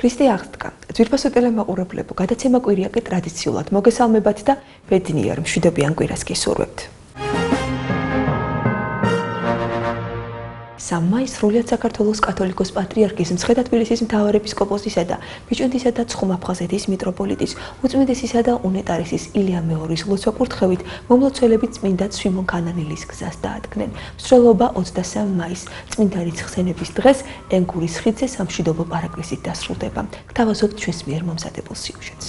ქრისტე აღდგა. ძვირფასო ტელემაყურებლებო, გადაცემა კვირია კი ტრადიციულად მოგესალმებათ და ბედნიერ მშვიდობიან კვირას გისურვებთ. 3 მაისს სრულიად საქართველოს კათოლიკოს პატრიარქის მცხეთა თბილისის მთავარეპისკოპოსისა და ბიჭვინთისა და ცხუმ-აფხაზეთის მიტროპოლიტის უწმიდესისა და უნეტარესის ილია მეორის ლოცვა-კურთხევით მომლოცველები წმინდა სვიმონ კანანელის გზას დაადგნენ. მსვლელობა 23 მაისს წმინდა რიცხსენების დღეს ენგურის ხიდზე სამშვიდობო პარაკლისით დასრულდება. გთავაზობთ ჩვენს მიერ მომზადებულ სიუჟეტს.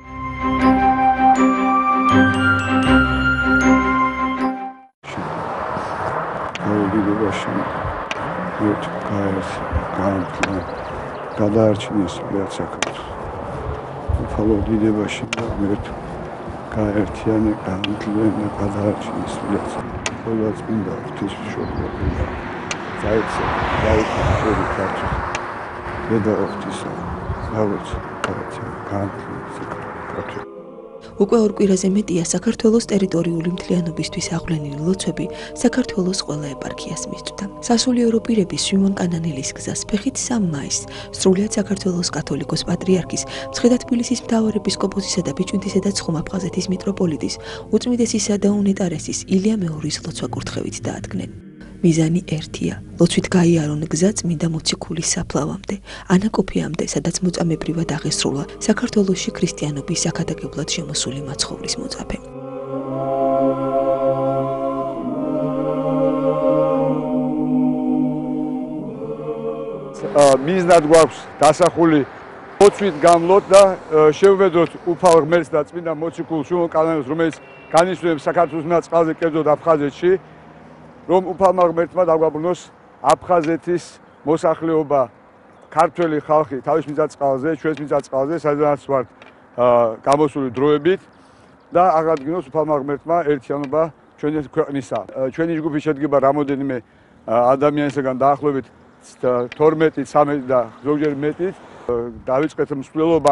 გადაარჩინეს საქართველოს. უფალო დიდებაში და მერტ გაერთიანე, განთლიანე გადაარჩინეს საქართველოს. ყველას მინდა ღვთისმშობლები. დაიწყო ქართული. და ღვთისა. გავეც განთლიანე საქართველოს. უკვე ორ კვირაზე მეტია საქართველოს ტერიტორიული მთლიანობისთვის აღვლენილი ლოცვები საქართველოს ყველა ეპარქიას მისწვდა. სასულიერო პირების სვიმონ კანანელის გზას ფეხით 3 მაისს სრულიად საქართველოს კათოლიკოს პატრიარქის მცხეთა თბილისის მთავარეპისკოპოსისა და ბიჭვინთისა და ცხუმ-აფხაზეთის მიტროპოლიტის უწმიდესისა და უნეტარესის ილია მეორის ლოცვა-კურთხევით დაადგნენ. მიზანი ერთია, ლოცვით გაიარონ გზა წმინდა მოციქულის საფლავამდე, ანაკოფიამდე, სადაც მოწამებრივად აღესრულა საქართველოში ქრისტიანობის აქადაგებლად შემოსული მაცხოვრის მოწაფე. მიზნად გვაქვს დასახული ლოცვით გამლოთ და შევვედროთ უფალ ღმერთს და წმინდა მოციქულ სვიმონ კანანელს, რომელიც განისვენებს საქართველოს წყალზე, კერძოდ აფხაზეთში, რომ უფალმა ღმერთმა დაგვაბრუნოს აფხაზეთის მოსახლეობა, ქართველი ხალხი თავის მიწა-წყალზე, ჩვენს მიწა-წყალზე, სადაც ვართ გამოსული დროებით და აღადგინოს უფალმა ღმერთმა ერთიანობა ჩვენი ქვეყნისა. ჩვენი ჯგუფი შედგება რამოდენიმე ადამიანისგან დაახლოებით 12, 13 და ზოგჯერ მეტით. დავიწყეთ მსვლელობა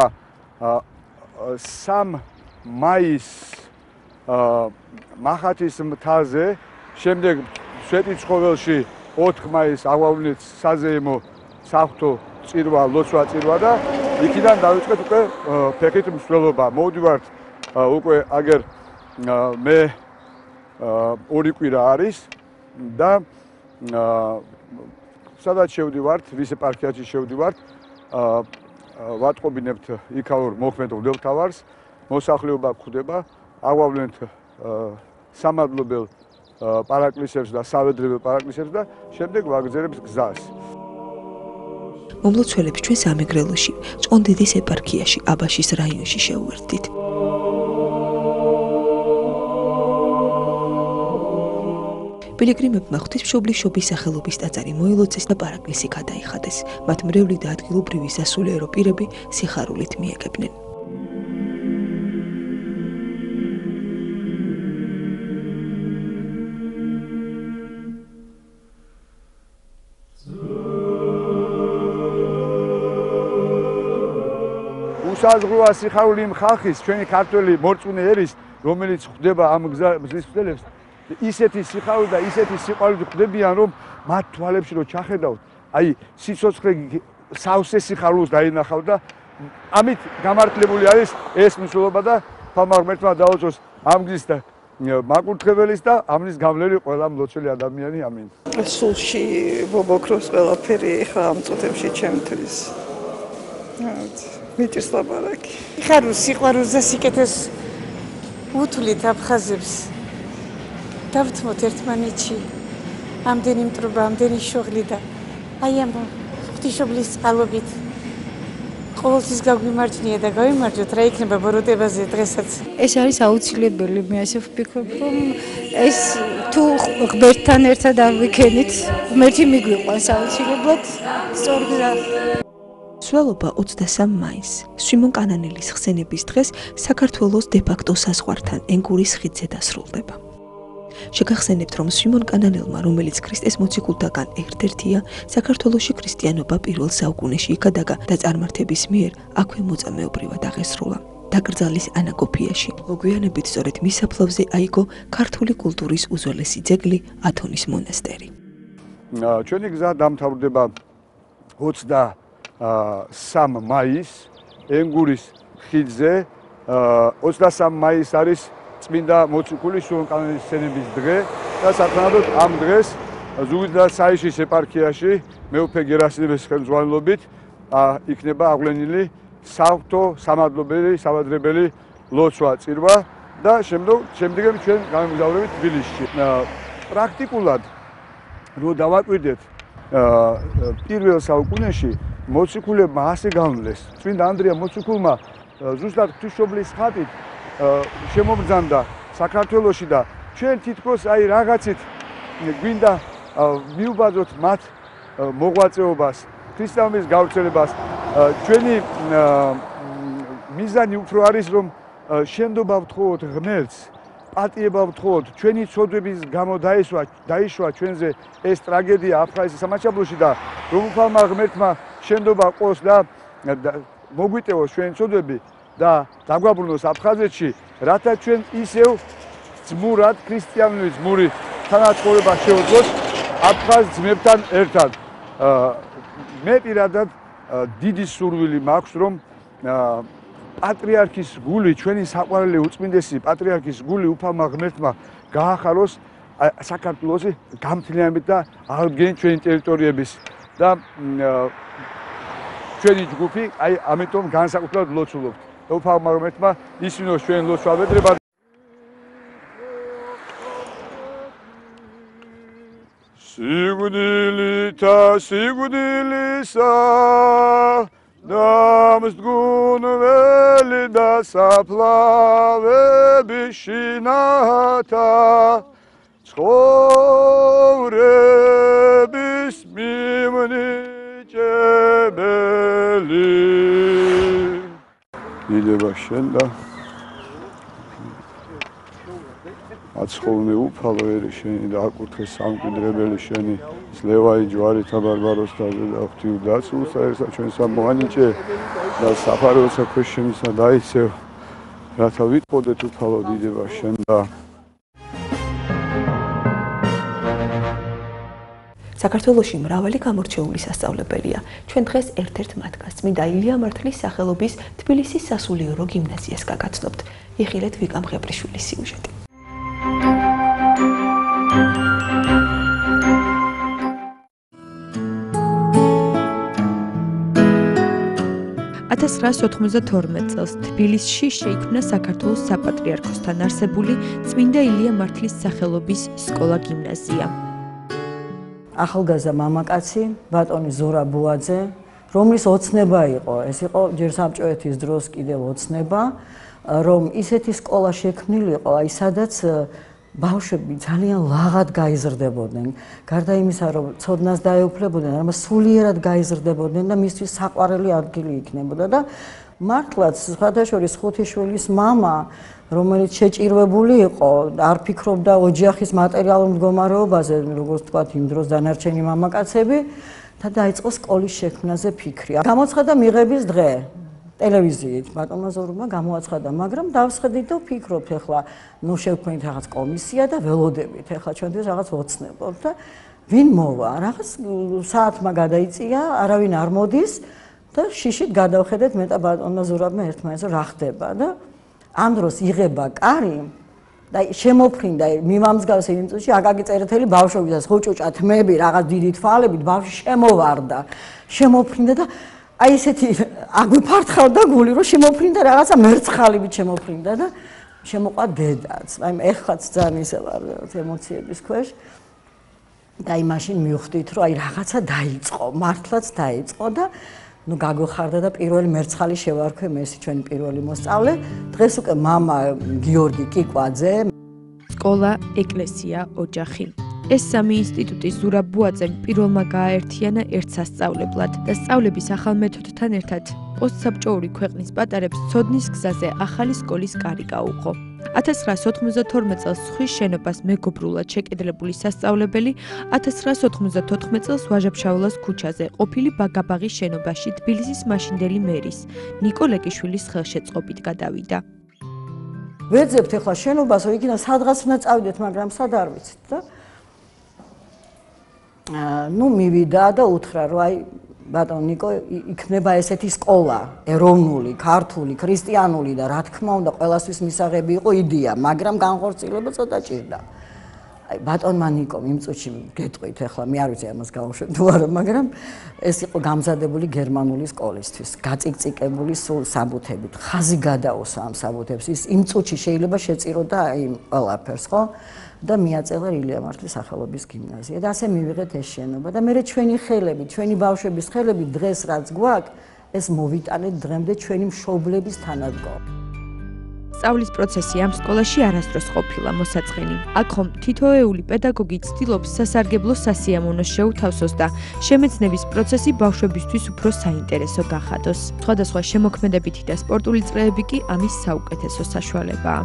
3 მაისს მახათის მთაზე, შემდეგ სვეტიცხოველში 4 მაისს აღვავლინეთ საზეიმო საღვთო წირვა, ლოცვა წირვა და იქიდან დავიწყეთ უკვე ფეხით მსვლელობა. მოვდივართ უკვე აგერ მე ორი კვირა არის და სადაც შევდივართ, ვის ეპარქიაში შევდივართ, ვატყობინებთ იქაურ მოქმედ მღვდელმთავარს, მოსახლეობა გვხვდება, აღვავლინეთ სამადლობელ პარაკლისებს და სავედრებელ პარაკლისებს და შემდეგ ვაგრძელებთ გზას. მომლოცველებს ჩვენ სამეგრელოში, ჭყონდიდის ეპარქიაში, აბაშის რაიონში შეუერთდით. პილიგრიმებმა ღვთისმშობლის შობის სახელობის ტაძარი მოილოცეს და პარაკლისი გადაიხადეს. მათ მრევლი და ადგილობრივი სასულიერო პირები სიხარულით მიეგებნენ. უსაზღვროა სიხარული იმ ხალხის, ჩვენი ქართველი მორწმუნე ერის, რომელიც ხვდება ამ გზის მცველებს, ისეთი სიხარული და ისეთი სიყვარული ხვდებიან, რომ მათ თვალებში რო ჩახედავთ, აი სიცოცხლე სავსე სიხარულს დაინახავ და ამით გამართლებული არის ეს მსვლელობა და უფალმა ღმერთმა დაუწოს ამ გზის და მაკურთხებელის და ამის გავლელი ყველა მლოცველი ადამიანი. ამინ. სულში მოგოქროს ყველაფერი ხა ამ წუთებში ჩემთვის. მიჭირს ლაპარაკი. ხარულ სიყვარულს და სიკეთეს უთვლით აფხაზებს. დავთმოთ ერთმანეთში. ამდენი მტრობა, ამდენი შოღლი და აი ამ ღვთისმშობლის წყალობით ყოველთვის გაგვიმარჯვნია და გავიმარჯვოთ რა იქნება ბოროტებაზე დღესაც. ეს არის აუცილებელი, მე ასე ვფიქრობ, რომ ეს თუ ღმერთთან ერთად არ ვიქენით, ღმერთი მიგვიყვანს აუცილებლად სწორ გზა. მსვლელობა 23 მაისს სვიმონ კანანელის ხსენების დღეს საქართველოს დე-ფაქტო საზღვართან ენგურის ხიდზე დასრულდება. შეგახსენებთ, რომ სვიმონ კანანელმა, რომელიც ქრისტეს მოციქულთაგან ერთ-ერთია, საქართველოში ქრისტიანობა პირველ საუკუნეში იქადაგა და წარმართების მიერ აქვე მოწამეობრივად აღესრულა. დაკრძალეს ანაკოფიაში. მოგვიანებით სწორედ მის საფლავზე აიგო ქართული კულტურის უძველესი ძეგლი ათონის მონასტერი. ჩვენი გზა დამთავრდება 23 3 მაისს ენგურის ხიდზე 23 მაისს არის წმინდა მოციქულის შუამკანონის სცენების დღე და საკმაოდ ამ დღეს ზუგდიდ საიშის ეპარქიაში მეუფე გერასიმეს ხელმძღვანელობით იქნება აღვლენილი საღვთო სამადლობელი საბადრებელი ლოცვა წირვა და შემდგომ ჩვენ გამიგზავნებით თბილისში. პრაქტიკულად რო დავაკვირდეთ პირველ საუკუნეში მოციქულებმა ასე გამლეს. წმინდა ანდრია მოციქულმა ზუსტად ღვთისმშობლის ხატით შემობრძანდა საქართველოში და ჩვენ თითქოს აი რაღაცით გვინდა მიუბაძოთ მათ მოღვაწეობას, ქრისტიანობის გავრცელებას. ჩვენი მიზანი უფრო არის რომ შენდობა ვთხოვოთ ღმერთს, პატიება ვთხოვოთ, ჩვენი ცოდვების გამო დაიშვა ჩვენზე ეს ტრაგედია აფხაზეთის სამაჩაბლოში და რომ უფალმა ღმერთმა შენდობა ყოს და მოგვიტევოს ჩვენი ცოდვები და დაგვაბრუნოს აფხაზეთში, რათა ჩვენ ისევ ძმურად, ქრისტიანული ძმური თანაცხოვრება შევძლოთ აფხაზ ძმებთან ერთად. მე პირადად დიდი სურვილი მაქვს, რომ პატრიარქის გული, ჩვენი საყვარელი უწმინდესი პატრიარქის გული უფალმა ღმერთმა გაახაროს საქართველოს გამთლიანებით და აღდგენით ჩვენი ტერიტორიების და ჩვენი ჯგუფი აი ამიტომ განსაკუთრებით ლოცულობთ. უფალმა ღმერთმა ისმინოს ჩვენ ლოცვა-ვედრება. სიგვდილითა სიგვდილისა დამსდგუნველი და საფლავები შინათა ცხოვრების მიმნიჭებელი მილება შენ და აცხოვნე უფალო ერი შენი და აკურთხე სამკვიდრებელი შენი ლევაი ჯვარითა ბარბაროსთაზე და ღვთიურ დაცულსა ერთსა ჩვენსა მოანიჭე და საფარველსა ქვეშენისა დაიცევ რათა ვიტყოდეთ უფალო დიდება შენ და საქართველოში მრავალი გამორჩეული სასწავლებელია. ჩვენ დღეს ერთ-ერთ მათგანს წმინდა ილია მართლის სახელობის თბილისის სასულიერო გიმნაზიას გაგაცნობთ. იხილეთ ვიკამ ღებრიშვილის სიუჟეტი. 1992 წელს თბილისში შეიქმნა საქართველოს საპატრიარქოსთან არსებული წმინდა ილია მართლის სახელობის სკოლა-გიმნაზია. ახალგაზრდა მამაკაცი, ბატონი ზურაბ ბუაძე, რომლის ოცნება იყო, ეს იყო ჯერ საბჭოეთის დროს კიდევ ოცნება, რომ ისეთი სკოლა შექმნილიყო, აი სადაც ბავშვები ძალიან ლაღად გაიზრდებოდნენ. გარდა იმისა, რომ ცოდნას დაეუფლებოდნენ, არამედ სულიერად გაიზრდებოდნენ და მისთვის საყვარელი ადგილი იქნებოდა და მართლაც სხვადასხვა ხუთიშვილის მამა, რომელიც შეჭირვებული იყო, არ ფიქრობდა ოჯახის მატერიალურ მდგომარეობაზე, როგორც თქვათ, იმ დროს დანარჩენი მამაკაცები და დაიწყო სკოლის შექმნაზე ფიქრი. გამოცხადა მიღების დღე. ტელევიზიით ბატონმა ზურაბმა გამოაცხადა, მაგრამ დავსხედით და ვფიქრობთ, ახლა ნუ შევქმნით რაღაც კომისია და ველოდებით, ახლა ჩვენთვის რაღაც ოცნებობთ და ვინ მოვა, რაღაც საათმა გადაიწია, არავინ არ მოდის და შიშით გადავხედეთ მე და ბატონმა ზურაბმა ერთმანეთს რა ხდება და ამ დროს იღება კარი და შემოფრინდა მიმამსგავსე იმ წუთში აკაკი წერეთელი ბავშვებისაც ხუჭუჭა თმები რაღაც დიდი თვალებით ბავშვი შემოვარდა, შემოფრინდა და აი ესეთი აგვიფართხავდა გული, რომ შემოფრინდა რაღაცა მერცხალივით შემოფრინდა და შემოყვა დედაც. აი ეხლაც ძალიან ისე ვარ ემოციების ქვეშ. და აი მაშინ მივხვდით, რომ აი რაღაცა დაიწყო, მართლაც დაიწყო და ნუ გაგვეხარდა და პირველი მერცხალი შევარქვე მე ჩვენი პირველი მოსწავლე. დღეს უკვე მამა გიორგი კიკვაძე. სკოლა, ეკლესია, ოჯახი. ეს სამი ინსტიტუტი ზურაბ ბუაძემ პირველმა გააერთიანა ერთ სასწავლებლად და სწავლების ახალ მეთოდთან ერთად პოსტსაბჭოური ქვეყნის პატარებს ცოდნის გზაზე ახალი სკოლის კარი გაუღო. 1992 წელს ხვის შენობას მეგობრულად შეკედლებული სასწავლებელი 1994 წელს ვაჟა-ფშაველას ქუჩაზე ყოფილი ბაგაბაღის შენობაში თბილისის მაშინდელი მერის ნიკო ლეკიშვილის ხელშეწყობით გადავიდა. ვეძებთ ახლა შენობას, რომ იქიდან სადღაც უნდა წავიდეთ, მაგრამ სად არ ვიცით და ნუ მივიდა და უთხრა, რომ აი ბატონ ნიკო, იქნება ესეთი სკოლა, ეროვნული, ქართული, ქრისტიანული და რა თქმა უნდა, ყველასთვის მისაღები იყო იდეა, მაგრამ განხორციელება ცოტა ჭირდა. აი ბატონმა ნიკომ იმ წუთში გეტყვით, ახლა მე არ ვიცი ამას გავუშვებ თუ არა, მაგრამ ეს იყო გამზადებული გერმანული სკოლისთვის, გაწიკწიკებული სულ საბუთებით, ხაზი გადაუსვა ამ საბუთებს, ის იმ წუთში შეიძლება შეწიროდა აი ყველაფერს, ხო? და მიაწელა ილია მართლის სახელობის გიმნაზია და ასე მივიღეთ ეს შენობა და მე ჩვენი ხელები, ჩვენი ბავშვების ხელები დღეს რაც გვაქვს, ეს მოვიტანეთ დღემდე ჩვენი მშობლების თანადგომ. სწავლის პროცესი ამ სკოლაში არასდროს ყოფილა მოსაწყენი. აქ ხომ თითოეული პედაგოგი ცდილობს სასარგებლო სასიამოვნოს შეუთავსოს და შემეცნების პროცესი ბავშვებისთვის უფრო საინტერესო გახადოს. სხვადასხვა შემოქმედებითი და სპორტული წრეები კი ამის საუკეთესო საშუალებაა.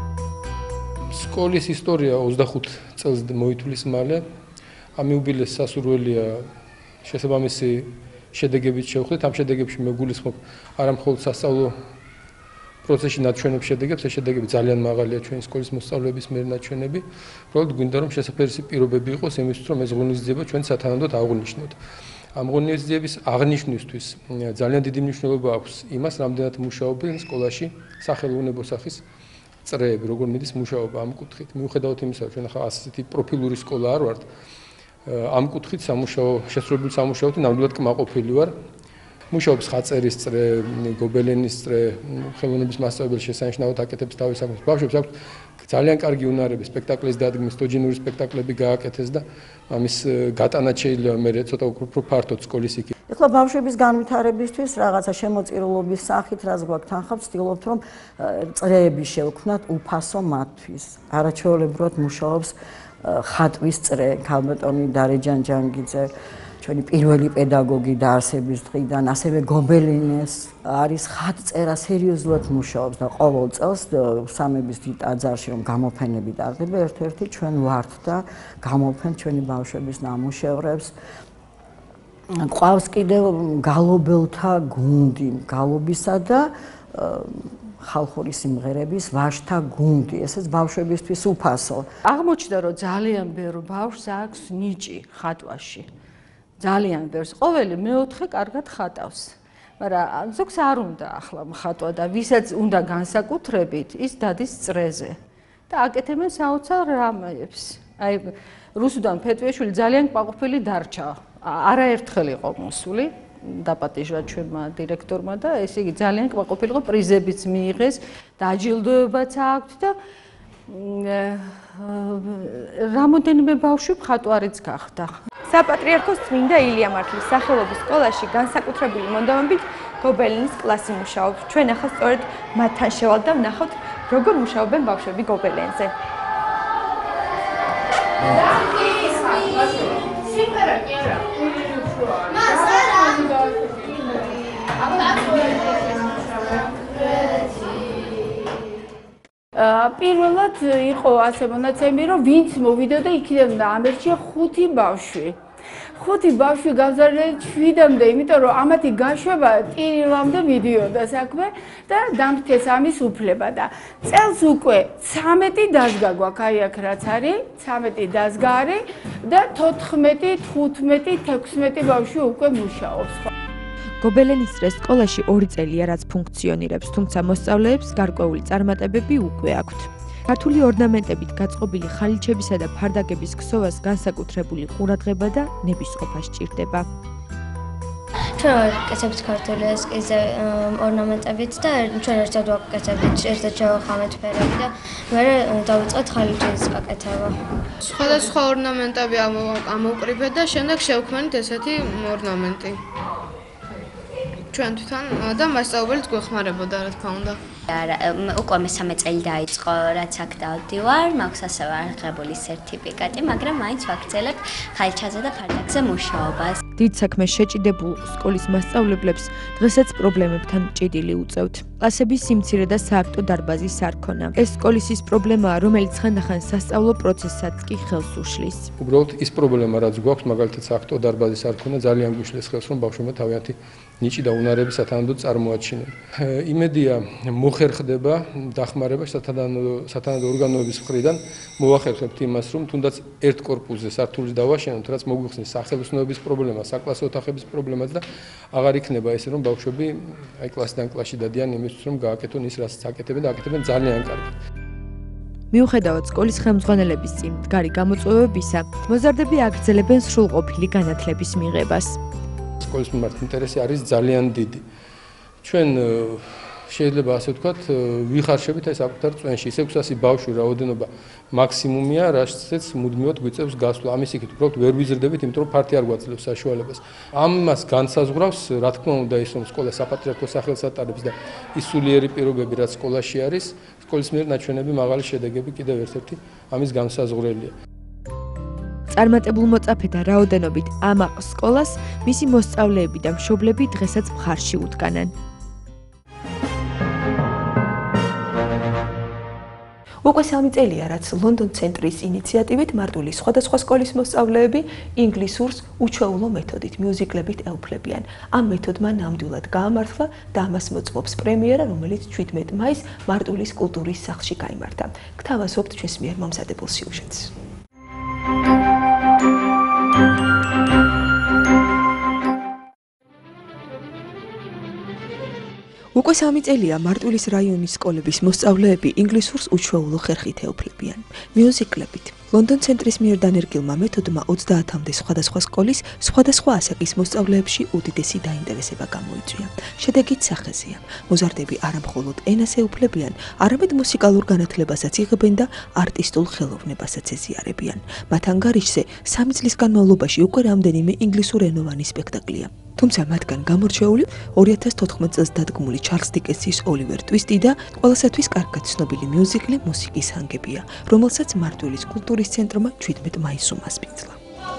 სკოლის ისტორია 25 წელს მოითulis მალე. ამიუბილეს სასურველია შესაბამისი შედეგებით შევხვდეთ. ამ შედეგებში მეგულისხმობ არა მხოლოდ სასწავლო პროცესში ნაჩვენებ შედეგებს, ეს შედეგები ძალიან მაღალია ჩვენი სკოლის მოსწავლეების მიერ ნაჩვენები. უბრალოდ გვინდა რომ შესაძლებელი პირობები იყოს იმისთვის, რომ ეს ღონისძიება ჩვენ სათანადოდ აღვნიშნოთ. ამ ღონისძიების აღნიშვნისთვის ძალიან დიდი მნიშვნელობა აქვს იმას, რამდენად მუშაობენ სკოლაში სახელოვნებო სახის წრეები, როგორ მიდის მუშაობა ამ კუთხით. მიუხედავად იმისა, რომ ჩვენ ახლა ასეთი პროფილური სკოლა არ ვართ, ამ კუთხით შესრულებული სამუშაოთი ნამდვილად კმაყოფილი ვარ. მუშაობს ხაწერის წრე, გობელენის წრე, ხელოვნების მასწავლებელი შესანიშნავად აკეთებს თავის საქმეს. ბავშვებს აქვს ძალიან კარგი უნარები სპექტაკლის დადგმის, სტოჯინური სპექტაკლები გააკეთეს და ამის გატანა შეიძლება მე ცოტა უფრო ფართოდ სკოლის იქ. ეხლა ბავშვების განვითარებისთვის რაღაცა შემოწირულობის სახით რაც გვაქვს თანხა ვცდილობთ რომ წრეები შევქმნათ უფასო მათთვის. არაჩვეულებრივად მუშაობს ხატვის წრე, ქალბატონი დარეჯან ჯანგიძე, ჩვენი პირველი პედაგოგი დაარსების დღიდან, ასევე გობელინეს არის ხატწერა სერიოზულად მუშაობს და ყოველ წელს სამების დიდ ტაძარში რომ გამოფენები ტარდება, ერთ-ერთი ჩვენ ვართ და გამოფენ ჩვენი ბავშვების ნამუშევრებს. ყავს კიდევ გალობელთა გუნდი, გალობისა და ხალხური სიმღერების ვაჟთა გუნდი, ესეც ბავშვებისთვის უფასო. აღმოჩნდა რომ ძალიან ბევრ ბავშვს აქვს ნიჭი ხატვაში. ძალიან ბევრს. ყოველი მეოთხე კარგად ხატავს. მაგრამ ზოგს არ უნდა ახლა მხატვა და ვისაც უნდა განსაკუთრებით, ის დადის წრეზე და აკეთებენ საოცარ რამეებს. აი რუსუდან ფეტვიაშვილი ძალიან კმაყოფილი დარჩა. არაერთხელ იყო მოსული, დაპატიჟა ჩვენმა დირექტორმა და ესე იგი ძალიან კმაყოფილი იყო, პრიზებიც მიიღეს, დაჯილდოებაც აქვთ და რამოდენიმე ბავშვი მხატვარიც გახდა. საპატრიარქოს წმინდა ილია მართლის სახელობის სკოლაში განსაკუთრებული მონდომებით გობელინის კლასი მუშაობს. ჩვენ ახლა სწორედ მათთან შევალთ და ვნახოთ, როგორ მუშაობენ ბავშვები გობელენზე. პირველად იყო ასე მონაცემი, რომ ვინც მოვიდა და იქიდან ამერჩია 5 ბავშვი. 5 ბავშვი გავზარდეთ 7-მდე, იმიტომ რომ ამათი გაშვება ტირილამდე მიდიოდა საქმე და დამთეს ამის უფლება და წელს უკვე 13 დაზგა გვაქვს, აი აქ რაც არის, 13 დაზგა არის და 14, 15, 16 ბავშვი უკვე მუშაობს. გობელენის წრე სკოლაში 2 წელია რაც ფუნქციონირებს, თუმცა მოსწავლეებს გარკვეული წარმატებები უკვე აქვთ. ქართული ორნამენტებით გაწყობილი ხალიჩებისა და ფარდაკების ქსოვას განსაკუთრებული ყურადღება და ნებისყოფა სჭირდება. ჩვენ ვაკეთებთ ქართული ესკიზზე ორნამენტებით და ჩვენ ერთად ვაკეთებთ, ერთად შევახამეთ ფერები და მე დავიწყეთ ხალიჩის გაკეთება. სხვადასხვა ორნამენტები ამოვკრიბეთ და შემდეგ შევქმნით ესეთი ორნამენტი. ჩვენ თვითონ და მასწავლებელიც გვეხმარებოდა რა თქმა უნდა. უკვე მე-3 წელი დაიწყო, რაც აქ დავდივარ, მაქვს ასევე აღებული სერტიფიკატი, მაგრამ მაინც ვაგრძელებ ხალიჩაზე და ფარდაკზე მუშაობას. დიდ საქმეს შეჭიდებულ სკოლის მასწავლებლებს დღესაც პრობლემებთან ჭიდილი უწევთ. კლასების სიმცირე და სააქტო დარბაზის არქონა. ეს სკოლის ის პრობლემაა, რომელიც ხანდახან სასწავლო პროცესსაც კი ხელს უშლის. უბრალოდ ის პრობლემა, რაც გვაქვს, მაგალითად სააქტო დარბაზის არქონა ძალიან გვიშლის ხელს, რომ ბავშვებმა თავიანთი ნიჭი და უნარები სათანადოდ წარმოაჩინენ. იმედია მოხერხდება დახმარება სათანადო ორგანოების მხრიდან მოახერხებთ იმას, რომ თუნდაც ერთ კორპუსზე სართულის დავაშენოთ, რაც მოგვიხსნის სახელოსნოების პრობლემა, საკლასო ოთახების პრობლემაც და აღარ იქნება ესე რომ ბავშვები აი კლასიდან კლასში დადიან იმისთვის რომ გააკეთონ ის რაც აკეთებენ და აკეთებენ ძალიან კარგად. მიუხედავად სკოლის ხელმძღვანელების წინ მდგარი გამოწვევებისა, მოზარდები აგრძელებენ სრულყოფილი განათლების მიღებას. სკოლის მიმართ ინტერესი არის ძალიან დიდი. ჩვენ შეიძლება ასე ვთქვათ, ვიხარშებით ეს საკუთარ წვენში. 600 ბავშვი რაოდენობა მაქსიმუმია, რასაც მუდმივად გვიწევს გასვლა. ამის იქით უბრალოდ ვერ ვიზრდებით, იმიტომ რომ ფართი არ გვაძლევს საშუალებას. ამას განსაზღვრავს, რა თქმა უნდა, ის რომ სკოლა საპატრიარქო სახელს ატარებს და ის სულიერი პირობები, რაც სკოლაში არის, სკოლის მიერ ნაჩვენები მაღალი შედეგები კიდევ ერთ-ერთი ამის განსაზღვრელია. წარმატებულ მოწაფეთა რაოდენობით ამ სკოლას მისი მოსწავლეები და მშობლები დღესაც მხარში უდგანან. უკვე 3 წელია, რაც ლონდონ ცენტრის ინიციატივით მარტვილის სხვადასხვა სკოლის მოსწავლეები ინგლისურს უჩვეულო მეთოდით მიუზიკლებით ეუფლებიან. ამ მეთოდმა ნამდვილად გაამართლა და ამას მოწმობს პრემიერა, რომელიც 17 მაისს მარტვილის კულტურის სახლში გაიმართა. გთავაზობთ ჩვენს მიერ მომზადებულ სიუჟეტს. უკვე 3 წელია მარტვილის რაიონის სკოლების მოსწავლეები ინგლისურს უჩვეულო ხერხით ეუფლებიან. მიუზიკლებით. ლონდონ ცენტრის მიერ დანერგილმა მეთოდმა 30-მდე სხვადასხვა სკოლის სხვადასხვა ასაკის მოსწავლეებში უდიდესი დაინტერესება გამოიწვია. შედეგიც სახეზეა. მოზარდები არა მხოლოდ ენას ეუფლებიან, არამედ მუსიკალურ განათლებასაც იღებენ და არტისტულ ხელოვნებასაც ეზიარებიან. მათ ანგარიშზე 3 წლის განმავლობაში უკვე რამდენიმე ინგლისურენოვანი სპექტაკლია. თუმცა მათგან გამორჩეული 2014 წელს დადგმული ჩარლზ დიკენსის ოლივერ ტვისტი და ყველასათვის კარგად ცნობილი მიუზიკლი მუსიკის ჰანგებია, რომელსაც მარტვილის კულტურის ცენტრმა 17 მაისს უმასპინძლა.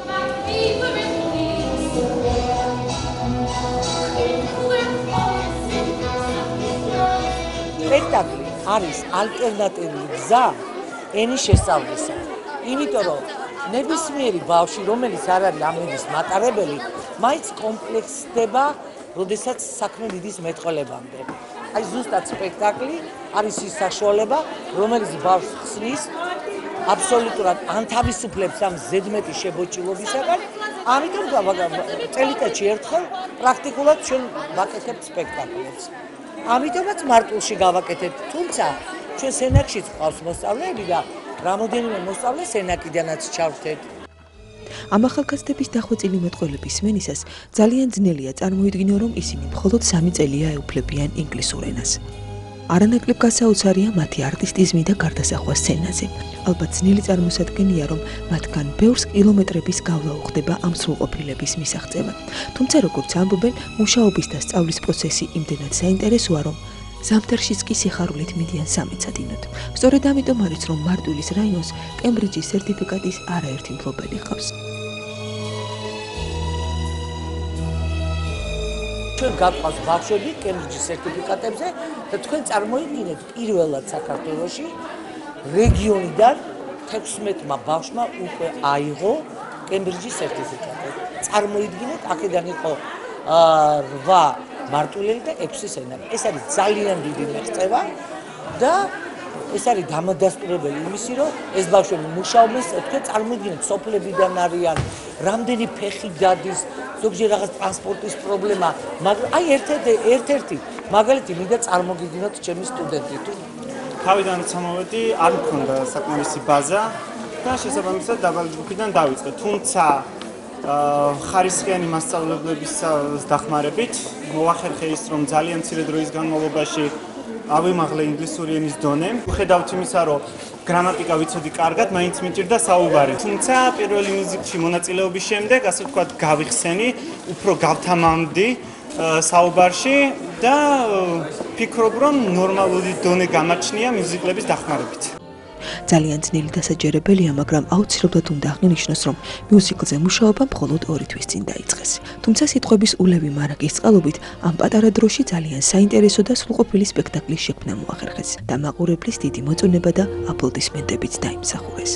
სპექტაკლი არის ალტერნატიული გზა ენის შესწავლისა. იმიტომ რომ ნებისმიერი ბავშვი, რომელიც არ არის ამ ენის მატარებელი, მაინც კომპლექსდება, როდესაც საქმე მიდის მეტყოლებამდე. აი ზუსტად სპექტაკლი არის ის საშუალება, რომელიც ბავშვს ხსნის აბსოლუტურად ანთავისუფლებს ამ ზედმეტი შებოჭილობისაგან. ამიტომ წელიწადში ერთხელ პრაქტიკულად ჩვენ ვაკეთებთ სპექტაკლებს. ამიტომაც მარტვილში გავაკეთებთ, თუმცა ჩვენ სენაკშიც ყავს მოსწავლეები და რამოდენიმე მოსწავლე სენაკიდანაც ჩავთეთ. ამ ახალგაზრდების დახვეწილი მეტყველების მენისას ძალიან ძნელია წარმოიდგინო, რომ ისინი მხოლოდ 3 წელია ეუფლებიან ინგლისურ ენას. არანაკლებ გასაოცარია მათი არტისტიზმი და გარდასახვა სცენაზე. ალბათ ძნელი წარმოსადგენია, რომ მათგან ბევრს კილომეტრების გავლა უხდება ამ სრულყოფილების მისაღწევად. თუმცა როგორც ამბობენ, მუშაობის და სწავლის პროცესი იმდენად საინტერესოა, რომ ზამთარშიც კი სიხარულით მიდიან სამეცადინოდ. სწორედ ამიტომ არის, რომ მარტვილის რაიონს კემბრიჯის სერტიფიკატის არაერთი მფლობელი ჰყავს. ჩვენ გვაყავს ბავშვები კემბრიჯის სერტიფიკატებზე და თქვენ წარმოიდგინეთ პირველად საქართველოში რეგიონიდან 16-მა ბავშვმა უკვე აიღო კემბრიჯის სერტიფიკატი. წარმოიდგინეთ, აქედან იყო 8 მარტვილელი და 6 სენაკი. ეს არის ძალიან დიდი მიღწევა და ეს არის დამადასტურებელი იმისი, რომ ეს ბავშვები მუშაობენ, თქვენ წარმოიდგინეთ, სოფლებიდან არიან, რამდენი ფეხი დადის, ზოგჯერ რაღაც ტრანსპორტის პრობლემა, მაგრამ აი ერთ-ერთი მაგალითი მინდა წარმოგიდგინოთ ჩემი სტუდენტი თუ თავიდან სამოვედი არ მქონდა საკმარისი ბაზა და შესაბამისად დაბალი ჯგუფიდან დავიწყე. თუმცა ხარისხიანი მასწავლებლების დახმარებით მოახერხე ის, რომ ძალიან მცირე დროის განმავლობაში ავიმაღლე ინგლისური ენის დონე. ვხედავთ იმისა, რომ გრამატიკა ვიცოდი კარგად, მაინც მიჭირდა საუბარი. თუმცა პირველი მიუზიკლში მონაწილეობის შემდეგ, ასე ვთქვათ, გავიხსენი, უფრო გავთამამდი საუბარში და ფიქრობ, რომ ნორმალური დონე გამაჩნია მიუზიკლების დახმარებით. ძალიან ძნელი დასაჯერებელია, მაგრამ აუცილებლად უნდა აღინიშნოს, რომ მიუზიკლზე მუშაობა მხოლოდ 2 თვის წინ დაიწყეს. თუმცა სიტყვების ულევი მარაკის წყალობით ამ პატარა დროში ძალიან საინტერესო და სრულყოფილი სპექტაკლის შექმნა მოახერხეს და მაყურებლის დიდი მოწონება და აპლოდისმენტებიც დაიმსახურეს.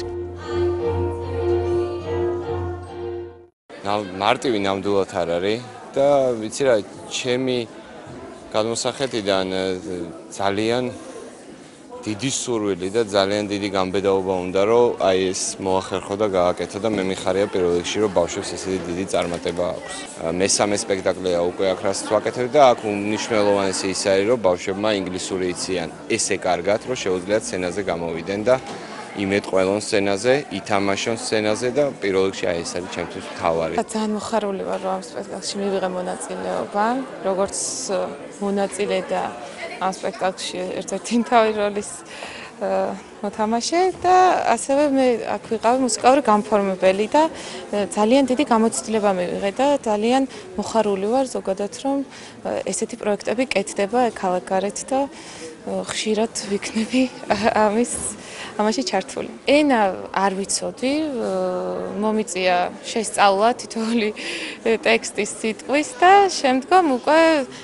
მარტივი ნამდვილად არ არის და ვიცი რა, ჩემი გადმოსახედიდან ძალიან დიდი სურვილი და ძალიან დიდი გამბედაობა უნდა რომ აი ეს მოახერხო და გააკეთო და მე მიხარია პირველ რიგში რომ ბავშვებს ესეთი დიდი წარმატება აქვს. მესამე სპექტაკლია უკვე აქ რასაც ვაკეთებ და აქ უმნიშვნელოვანესი ის არის რომ ბავშვებმა ინგლისური იციან ესე კარგად რომ შეუძლიათ სცენაზე გამოვიდნენ და იმედ ყველონ სცენაზე, ითამაშონ სცენაზე და პირველ რიგში აი ეს არის ჩემთვის მთავარი. ძალიან მოხარული ვარ რომ ამ სპექტაკლში მივიღე მონაწილეობა, როგორც მონაწილე და ამ სპექტაკლში ერთ-ერთი მთავარი როლის მოთამაშე და ასევე მე აქ ვიყავი მუსიკალური განმფორმებელი და ძალიან დიდი გამოცდილება მივიღე და ძალიან მოხარული ვარ ზოგადად რომ ესეთი პროექტები კეთდება ქალაქგარეთ და ხშირად ვიქნები ამაში ჩართული. ენა არ ვიცოდი, მომიწია შესწავლა თითოეული ტექსტის სიტყვის და შემდგომ უკვე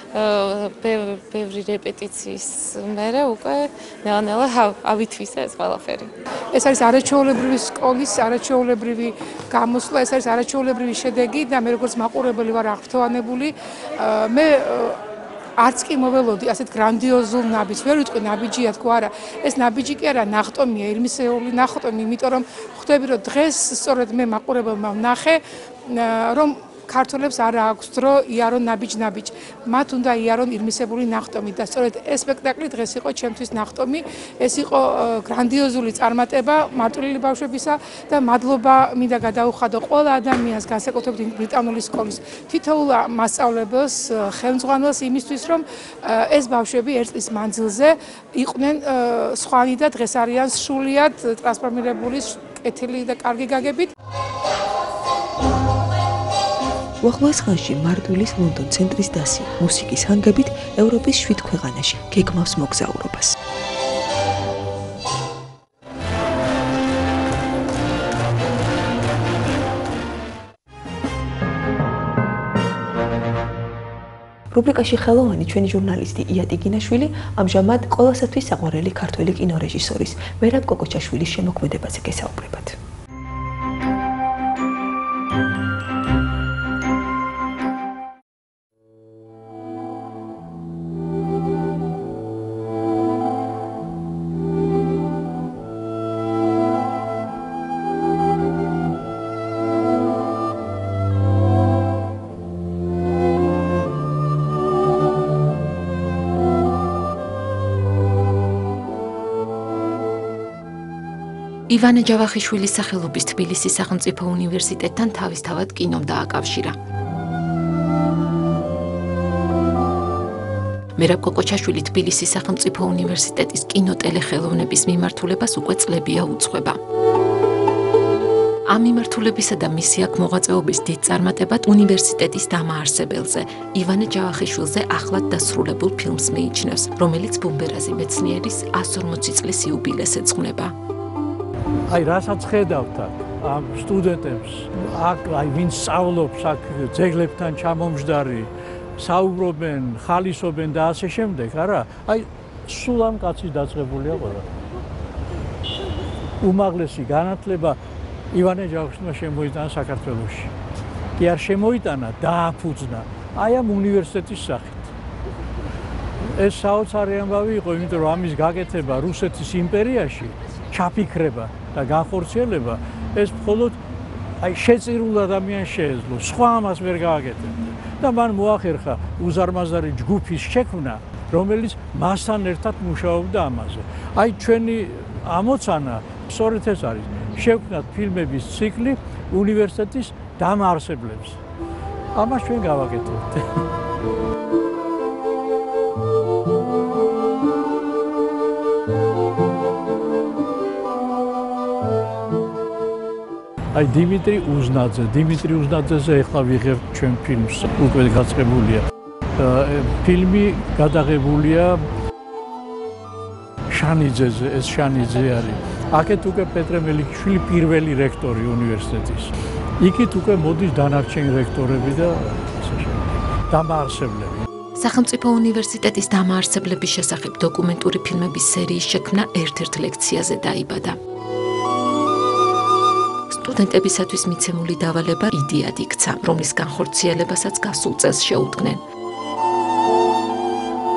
ბევრი რეპეტიციის მერე უკვე ნელა ავითვისა ეს ყველაფერი. ეს არის არაჩვეულებრივი სკოლის, არაჩვეულებრივი გამოსვლა, ეს არის არაჩვეულებრივი შედეგი და მე როგორც მაყურებელი ვარ აღფრთოვანებული. მე არც კი მოველოდი ასეთ გრანდიოზულ ნაბიჯს. ვერ ვიტყვი ნაბიჯია თქო არა. ეს ნაბიჯი კი არა, ნახტომია, ირმისეული ნახტომი, იმიტომ რომ ხვდები რომ დღეს სწორედ მე მაყურებელმა ვნახე რომ ქართველებს არ აქვს დრო იარონ ნაბიჯ. მათ უნდა იარონ ირმისებული ნახტომი და სწორედ ეს სპექტაკლი დღეს იყო ჩემთვის ნახტომი. ეს იყო გრანდიოზული წარმატება მარტვილი ბავშვებისა და მადლობა მინდა გადაუხადო ყველა ადამიანს, განსაკუთრებით ბრიტანული სკოლის თითოეულ მასწავლებელს, ხელმძღვანელს იმისთვის, რომ ეს ბავშვები ერთ წლის მანძილზე იყვნენ სხვანი და დღეს არიან სრულიად ტრანსფორმირებული, კეთილი და კარგი გაგებით. უახლოეს ხანში მარტვილის ლონდონ ცენტრის დასი მუსიკის ჰანგებით ევროპის 7 ქვეყანაში გეგმავს მოგზაურობას. რუბრიკაში ხელოვანი ჩვენი ჟურნალისტი ია ტიგინაშვილი ამჟამად ყველასათვის საყვარელი ქართველი კინორეჟისორის მერაბ კოკოჩაშვილის შემოქმედებაზე გესაუბრებათ. ივანე ჯავახიშვილის სახელობის თბილისის სახელმწიფო უნივერსიტეტთან თავისთავად კინომ დააკავშირა. მერაბ კოკოჩაშვილი თბილისის სახელმწიფო უნივერსიტეტის კინოტელეხელოვნების მიმართულებას უკვე წლებია უძღვება. ამ მიმართულებისა და მისი აქ მოღვაწეობის დიდ წარმატებად უნივერსიტეტის დამაარსებელზე, ივანე ჯავახიშვილზე ახლად დასრულებულ ფილმს მიიჩნევს, რომელიც ბუმბერაზი მეცნიერის 140 წლის იუბილეს ეძღვნება. აი რასაც ხედავთ ამ სტუდენტებს, აქ აი ვინც სწავლობს აქ ძეგლებთან ჩამომждარი, საუბრობენ, ხალისობენ და ასე შემდეგ, არა? აი სულ ამ კაცის დაწყებულია ყველა. უმაღლესი განათლება ივანე ჯავახიშვილმა შემოიტანა საქართველოში. კი არ შემოიტანა, დააფუძნა აი ამ უნივერსიტეტის სახით. ეს საოცარი ამბავი იყო, იმიტომ რომ ამის გაკეთება რუსეთის იმპერიაში ჩაფიქრება და განხორციელება ეს მხოლოდ აი შეწირულ ადამიანს შეეძლო, სხვა ამას ვერ გააკეთებდა და მან მოახერხა უზარმაზარი ჯგუფის შექმნა, რომელიც მასთან ერთად მუშაობდა ამაზე. აი ჩვენი ამოცანა სწორედ ეს არის, შევქმნათ ფილმების ციკლი უნივერსიტეტის დამაარსებლებს. ამას ჩვენ გავაკეთებთ. აი დიმიტრი უზნაძეზე ეხლა ვიღებთ ჩვენ ფილმს, უკვე გაწყებულია. ფილმი გადაღებულია შანიძეზე, ეს შანიძე არის. აქეთ უკვე პეტრე მელიქიშვილი პირველი რექტორი უნივერსიტეტის. იქით უკვე მოდის დანარჩენი რექტორები და ასე შემდეგ. დამაარსებლები. სახელმწიფო უნივერსიტეტის დამაარსებლების შესახებ დოკუმენტური ფილმების სერიის შექმნა ერთ-ერთ ლექციაზე დაიბადა. სტუდენტებისათვის მიცემული დავალება იდეად იქცა, რომლის განხორციელებასაც გასულ წელს შეუდგნენ.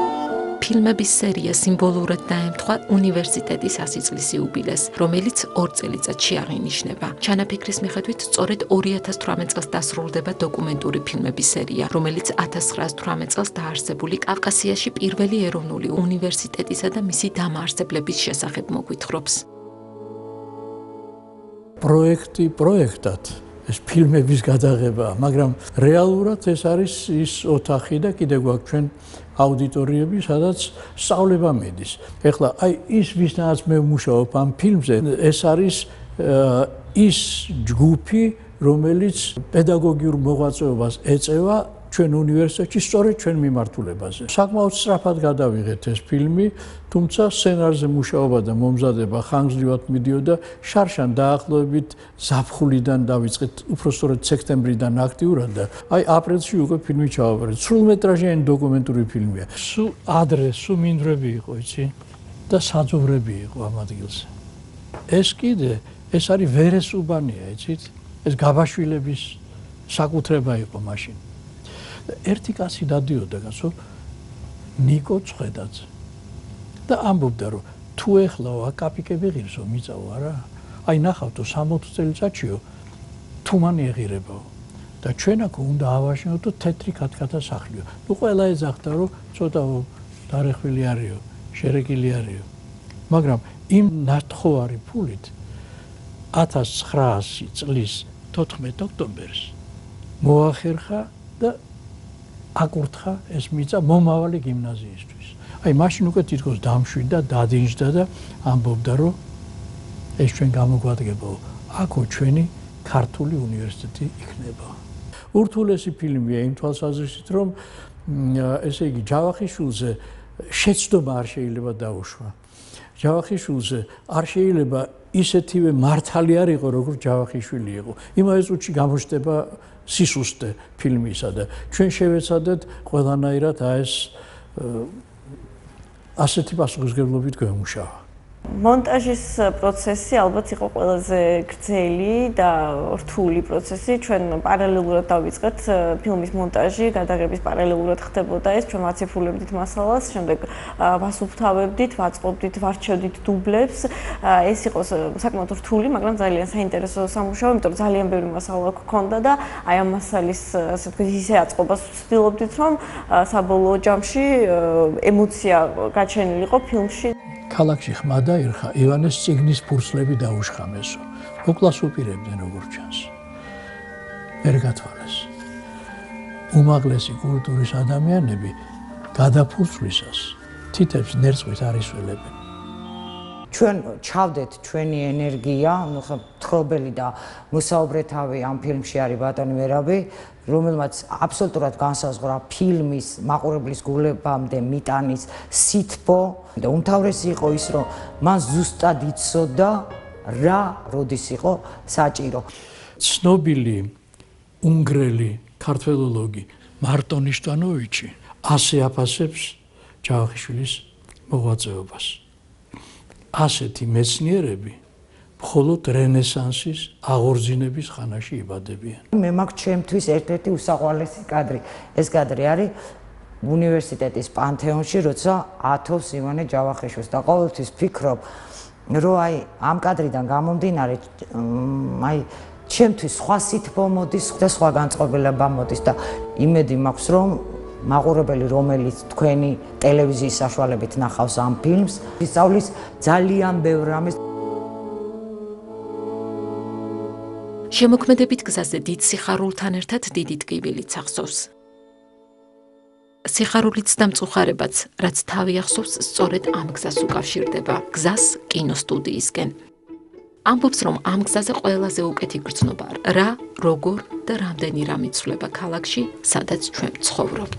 ფილმების სერია სიმბოლურად დაემთხვა უნივერსიტეტის 100 წლის იუბილეს, რომელიც 2 წელიწადში აღინიშნება. ჩანაფიქრის მიხედვით, სწორედ 2018 წელს დასრულდება დოკუმენტური ფილმების სერია, რომელიც 1918 წელს დაარსებული კავკასიაში პირველი ეროვნული უნივერსიტეტისა და მისი დამაარსებლების შესახებ მოგვითხრობს. პროექტად ეს ფილმების გადაღებაა, მაგრამ რეალურად ეს არის ის ოთახი და კიდევ გვაქვს ჩვენ აუდიტორიები, სადაც სწავლება მედის. ეხლა აი ის ვისთანაც მე ვმუშაობ ამ ფილმზე, ეს არის ის ჯგუფი, რომელიც პედაგოგიურ მოღვაწეობას ეწევა ჩვენ უნივერსიტეტში სწორედ ჩვენ მიმართულებაზე. საკმაოდ სწრაფად გადავიღეთ ეს ფილმი, თუმცა სცენარზე მუშაობა და მომზადება ხანგრძლივად მიდიოდა. შარშან დაახლოებით ზაფხულიდან დავიწყეთ, უფრო სწორედ სექტემბრიდან აქტიურად და აი აპრილში უკვე ფილმი ჩავაბარეთ. სრულმეტრაჟიანი დოკუმენტური ფილმია. სულ ადრე მინდვრები იყო, იცი? და საძოვრები იყო ამ ადგილზე. ეს კიდე ეს არის ვერესუბანია, იცით? ეს გაბაშვილების საკუთრება იყო მაშინ. ერთი კაცი დადიოდა კაცო ნიკო წხედაძე და ამბობდა რომ თუ ეხლა აკაპიკები ღირსო მიწაო არა აი ნახავთო 60 წელიწადშიო თუ მან ეღირებაო და ჩვენ აქ უნდა ავაშინოთ თეთრი კათკათა სახლიო ნუ ყველა ეძახდა რომ ცოტა დარეხვილი არისო შერეკილი არისო მაგრამ იმ ნათხოვარი ფულით 1900 წლის 14 ოქტომბერს მოახერხა და აკურთხა ეს მიწა მომავალი გიმნაზიისთვის. აი მაშინ უკვე თითქოს დამშვიდა, დადინჯდა და ამბობდა რომ ეს ჩვენ გამოგვადგებაო. აქო ჩვენი ქართული უნივერსიტეტი იქნება. ურთულესი ფილმია იმ თვალსაზრისით, რომ ესე იგი ჯავახიშვილზე შეცდომა არ შეიძლება დაუშვა. ჯავახიშვილზე არ შეიძლება ისეთივე მართალი არ იყო, როგორც ჯავახიშვილი იყო. იმავე წუთში გამოჩნდება სისუსტე ფილმისა და ჩვენ შევეცადეთ ყველანაირად ეს ასეთი პასუხისმგებლობით გვემუშავა. მონტაჟის პროცესი ალბათ იყო ყველაზე გრძელი და რთული პროცესი. ჩვენ პარალელურად დავიწყეთ ფილმის მონტაჟი, გადაღების პარალელურად ხდებოდა ეს. ჩვენ ვაციფრულებდით მასალას, შემდეგ ვასუფთავებდით, ვაწყობდით, ვარჩევდით დუბლებს. ეს იყო საკმაოდ რთული, მაგრამ ძალიან საინტერესო სამუშაო, იმიტომ რომ ძალიან ბევრი მასალა გვქონდა და აი ამ მასალის ასე ვთქვით ისე აწყობას ვცდილობდით, რომ საბოლოო ჯამში ემოცია გაჩენილიყო ფილმში. ქალაქში ხმა დაირხა, ივანეს წიგნის ფურცლები დაუშხამესო. მოკლას უპირებდნენ როგორც ჩანს. ვერ გათვალეს. უმაღლესი კულტურის ადამიანები გადაფურცლისას თითებს ნერწყვით არ ისველებენ. ჩვენ ჩავდეთ ჩვენი ენერგია, ნუ ხა თხრობელი და მოსაუბრეთავი ამ ფილმში არის ბატონი მერაბი, რომელმაც აბსოლუტურად განსაზღვრა ფილმის მაყურებლის გულებამდე მიტანის სითბო და უმთავრესი იყო ის, რომ მან ზუსტად იცოდა რა როდის იყო საჭირო. ცნობილი უნგრელი ქართველოლოგი მარტონ იშტვანოვიჩი ასე აფასებს ჯავახიშვილის მოღვაწეობას. ასეთი მეცნიერები მხოლოდ რენესანსის აღორძინების ხანაში იბადებიან. მე მაქვს ჩემთვის ერთ-ერთი უსაყვარლესი კადრი. ეს კადრი არის უნივერსიტეტის პანთეონში, როცა ათოვს ივანე ჯავახიშვილს და ყოველთვის ფიქრობ, რომ აი ამ კადრიდან გამომდინარე, აი ჩემთვის სხვა სითბო მოდის და სხვა განწყობილება მოდის და იმედი მაქვს, რომ მაყურებელი, რომელიც თქვენი ტელევიზიის საშუალებით ნახავს ამ ფილმს, ისწავლის ძალიან ბევრ რამეს. შემოქმედებით გზაზე დიდ სიხარულთან ერთად დიდი ტკივილიც ახსოვს. სიხარულიც და მწუხარებაც, რაც თავი ახსოვს, სწორედ ამ გზას უკავშირდება, გზას კინოსტუდიისკენ. ამბობს, რომ ამ გზაზე ყველაზე უკეთი გრძნობა რა, როგორ და რამდენი რამ იცვლება ქალაქში, სადაც ჩვენ ცხოვრობთ.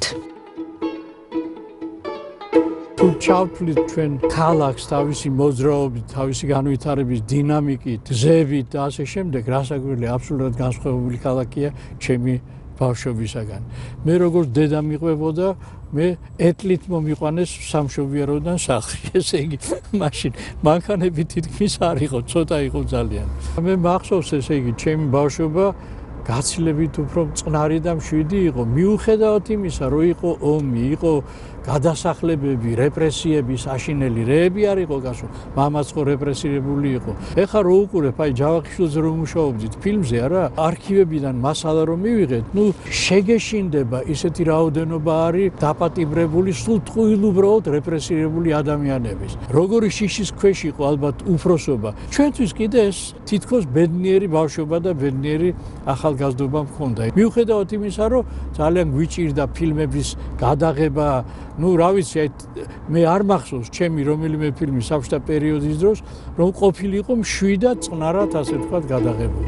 თუ ჩავთვლით ჩვენ ქალაქს თავისი მოძრაობით, თავისი განვითარების დინამიკით, გზებით და ასე შემდეგ, რასაკვირველია, აბსოლუტურად განსხვავებული ქალაქია ჩემი ბავშვობისაგან. მე როგორც დედა მიყვებოდა, მე ეტლით მომიყვანეს სამშობიაროდან სახლში. ესე იგი, მაშინ მანქანები თითქმის არ იყო, ცოტა იყო ძალიან. მე მახსოვს, ესე იგი, ჩემი ბავშვობა გაცილებით უფრო წყნარი და მშვიდი იყო, მიუხედავად იმისა, რომ იყო ომი, იყო გადასახლებები, რეპრესიები, საშინელი რეები არ იყო გასულ, მამაც ხო რეპრესირებული იყო. ეხლა რო უყურებ, აი ჯავახიშვილზე რომ მუშაობდით ფილმზე, არა, არქივებიდან მასალა რომ მივიღეთ, ნუ შეგეშინდება ისეთი რაოდენობა არის დაპატიმრებული, სულ ტყუილ უბრალოდ რეპრესირებული ადამიანების. როგორი შიშის ქვეშ იყო ალბათ უფროსობა. ჩვენთვის კიდე ეს თითქოს ბედნიერი ბავშვობა და ბედნიერი ახალგაზრდობა მქონდა. მიუხედავად იმისა, რომ ძალიან გვიჭირდა ფილმების გადაღება, ну, რა ვიცი, მე არ მახსოვს ჩემი რომელიმე ფილმი საბჭოთა პერიოდის დროს, რომ ყოფილიყო მშვიდად წყნარად, ასე ვთქვათ, გადაღებული.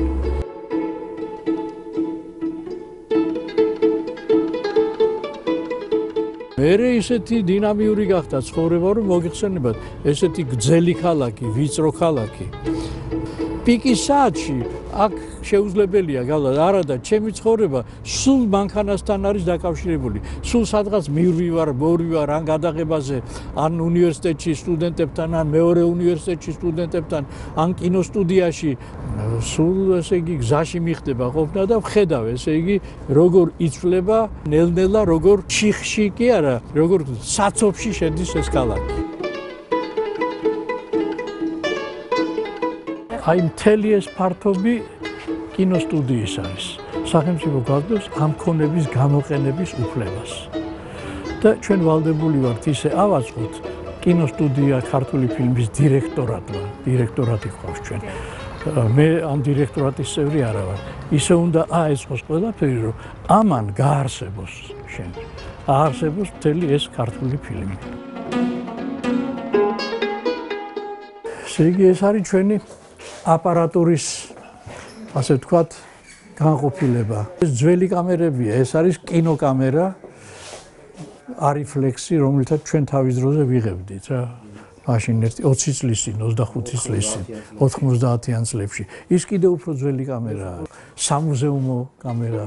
მერე ისეთი დინამიური გახდა ცხოვრება, რომ მოგიხსენებათ, ესეთი გრძელი ქალაქი, ვიწრო ქალაქი. პიკის საათში აქ შეუძლებელია გავლა, არა და ჩემი ცხოვრება სულ მანქანასთან არის დაკავშირებული. სულ სადღაც მივრივარ, მოვრივარ ან გადაღებაზე, ან უნივერსიტეტში სტუდენტებთან, ან მეორე უნივერსიტეტში სტუდენტებთან, ან კინოსტუდიაში. სულ ესე იგი გზაში მიხდება ყოფნა და ვხედავ, ესე იგი როგორ იცვლება ნელ-ნელა, როგორ ჩიხში კი არა, როგორ საცობში შედის ეს ქალაქი. აი მთელი ეს ფართობი კინოსტუდიის არის. სახელმწიფო გვაძლევს ამ ქონების გამოყენების უფლებას. და ჩვენ ვალდებული ვართ ისე ავაწყოთ კინოსტუდია ქართული ფილმის დირექტორატი ყავს ჩვენ. მე ამ დირექტორატის წევრი არა ვარ. ისე უნდა აეწყოს ყველაფერი, რომ ამან გაარსებოს შენ. აარსებოს მთელი ეს ქართული ფილმი. ესე იგი ეს არის ჩვენი აპარატურის, ასე ვთქვათ, განყოფილება. ეს ძველი კამერებია, ეს არის კინოკამერა, არიფლექსი, რომელთაც ჩვენ თავის დროზე ვიღებდით რა. მაშინ 20 წლის წინ, 25 წლის წინ, 90-იან წლებში. ის კიდევ უფრო ძველი კამერაა, სამუზეუმო კამერა.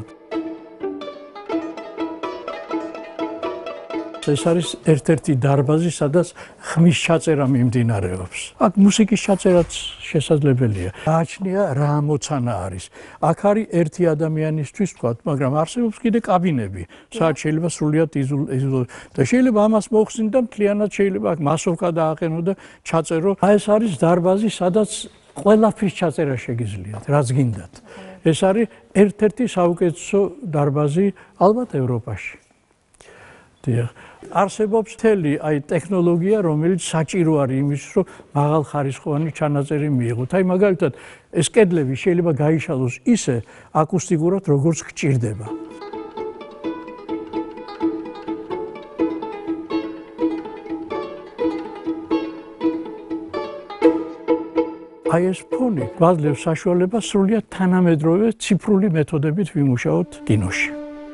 ეს არის ერთ-ერთი დარბაზი, სადაც ხმის ჩაწერა მიმდინარეობს. აქ მუსიკის ჩაწერაც შესაძლებელია. გააჩნია რა მოცანა არის. აქ არის ერთი ადამიანისთვის თქვა, მაგრამ არსებობს კიდე კაბინები, სადაც შეიძლება სრულიად იზოლო და შეიძლება ამას მოხსნი და მთლიანად შეიძლება აქ მასოვკა დააყენო და ჩაწერო. ეს არის დარბაზი, სადაც ყველაფრის ჩაწერა შეგიძლიათ, რაც გინდათ. ეს არის ერთ-ერთი საუკეთესო დარბაზი ალბათ ევროპაში. არსებობს მთელი აი ტექნოლოგია, რომელიც საჭირო არის იმის, რომ მაღალხარისხოვანი ჩანაწერი მიიღოთ. აი მაგალითად, ეს კედლები შეიძლება გაიშალოს ისე აკუსტიკურად, როგორც გჭირდება. აი ეს ფონი გვაძლევს საშუალებას სრულიად თანამედროვე ციფრული მეთოდებით ვიმუშაოთ კინოში.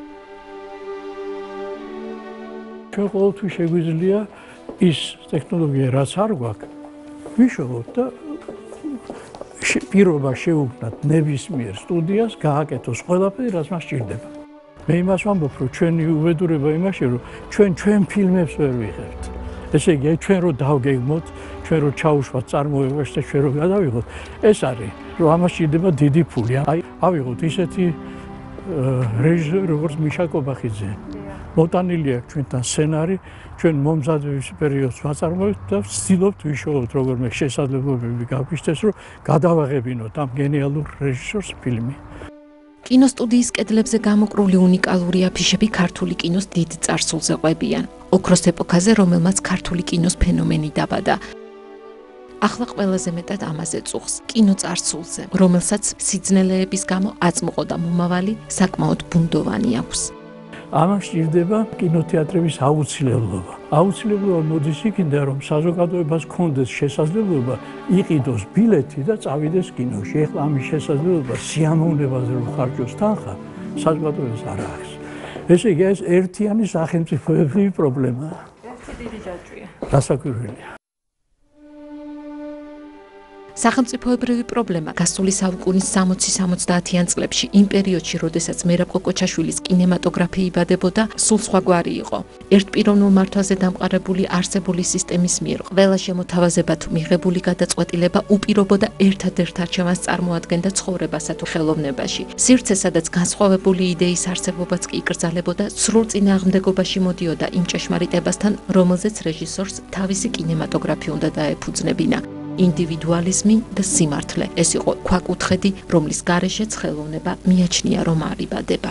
ჩვენ ყოველთვის შეგვიძლია ის ტექნოლოგია, რაც არ გვაქვს, ვიშოვოთ და პირობა შეუქმნათ ნებისმიერ სტუდიას, გააკეთოს ყველაფერი, რაც მას სჭირდება. მე იმას ვამბობ, რომ ჩვენი უბედურება იმაშია, რომ ჩვენ ფილმებს ვერ ვიღებთ. ესე იგი, ჩვენ რო დავგეგმოთ, ჩვენ რო ჩაუშვათ წარმოებაში და ჩვენ რო გადავიღოთ, ეს არის, რომ ამას სჭირდება დიდი ფული. აი, ავიღოთ ისეთი რეჟისორი, როგორც მიშა კობახიძე. მოტანილი აქვს ჩვენთან სცენარი, ჩვენ მომზადების პერიოდს ვაწარმოებთ და ვცდილობთ ვიშოვოთ როგორმე შესაძლებლობები გავგვიშთეს, რომ გადავაღებინოთ ამ გენიალურ რეჟისორს ფილმი. კინოსტუდიის კედლებზე გამოკრული უნიკალური აფიშები ქართული კინოს დიდ წარსულზე ყვებიან. ოქროს ეპოქაზე, რომელმაც ქართული კინოს ფენომენი დაბადა. ახლა ყველაზე მეტად ამაზე წუხს, კინოწარსულზე, რომელსაც სიძნელეების გამო აწმყო და მომავალი საკმაოდ ბუნდოვანი აქვს. ამას სჭირდება კინოთეატრების აუცილებლობა. აუცილებლობა მოდის იქიდან, რომ საზოგადოებას ჰქონდეს შესაძლებლობა იყიდოს ბილეთი და წავიდეს კინოში. ეხლა ამის შესაძლებლობა სიამოვნებაზე რომ ხარჯოს თანხა, საზოგადოებას არ აქვს. ესე იგი, ეს ერთიანი სახელმწიფოებრივი პრობლემაა. ერთი დიდი ჯაჭვია. დასაკვირველია. სახელმწიფოებრივი პრობლემა გასული საუკუნის 60-70-იან წლებში იმ პერიოდში, როდესაც მერაბ კოკოჩაშვილის კინემატოგრაფი იბადებოდა, სულ სხვაგვარი იყო. ერთპიროვნულ მართვაზე დამყარებული არსებული სისტემის მიერ ყველა შემოთავაზება თუ მიღებული გადაწყვეტილება უპირობოდა ერთადერთ არჩევანს წარმოადგენდა ცხოვრებასა თუ ხელოვნებაში. სივრცე, სადაც განსხვავებული იდეის არსებობაც კი იკრძალებოდა, სრულ წინააღმდეგობაში მოდიოდა იმ ჭეშმარიტებასთან, რომელზეც რეჟისორს თავისი კინემატოგრაფი უნდა დაეფუძნებინა. ინდივიდუალიზმი და სიმართლე. ეს იყო ქვაკუთხედი, რომლის გარეშეც ხელოვნება მიაჩნია, რომ არ იბადება.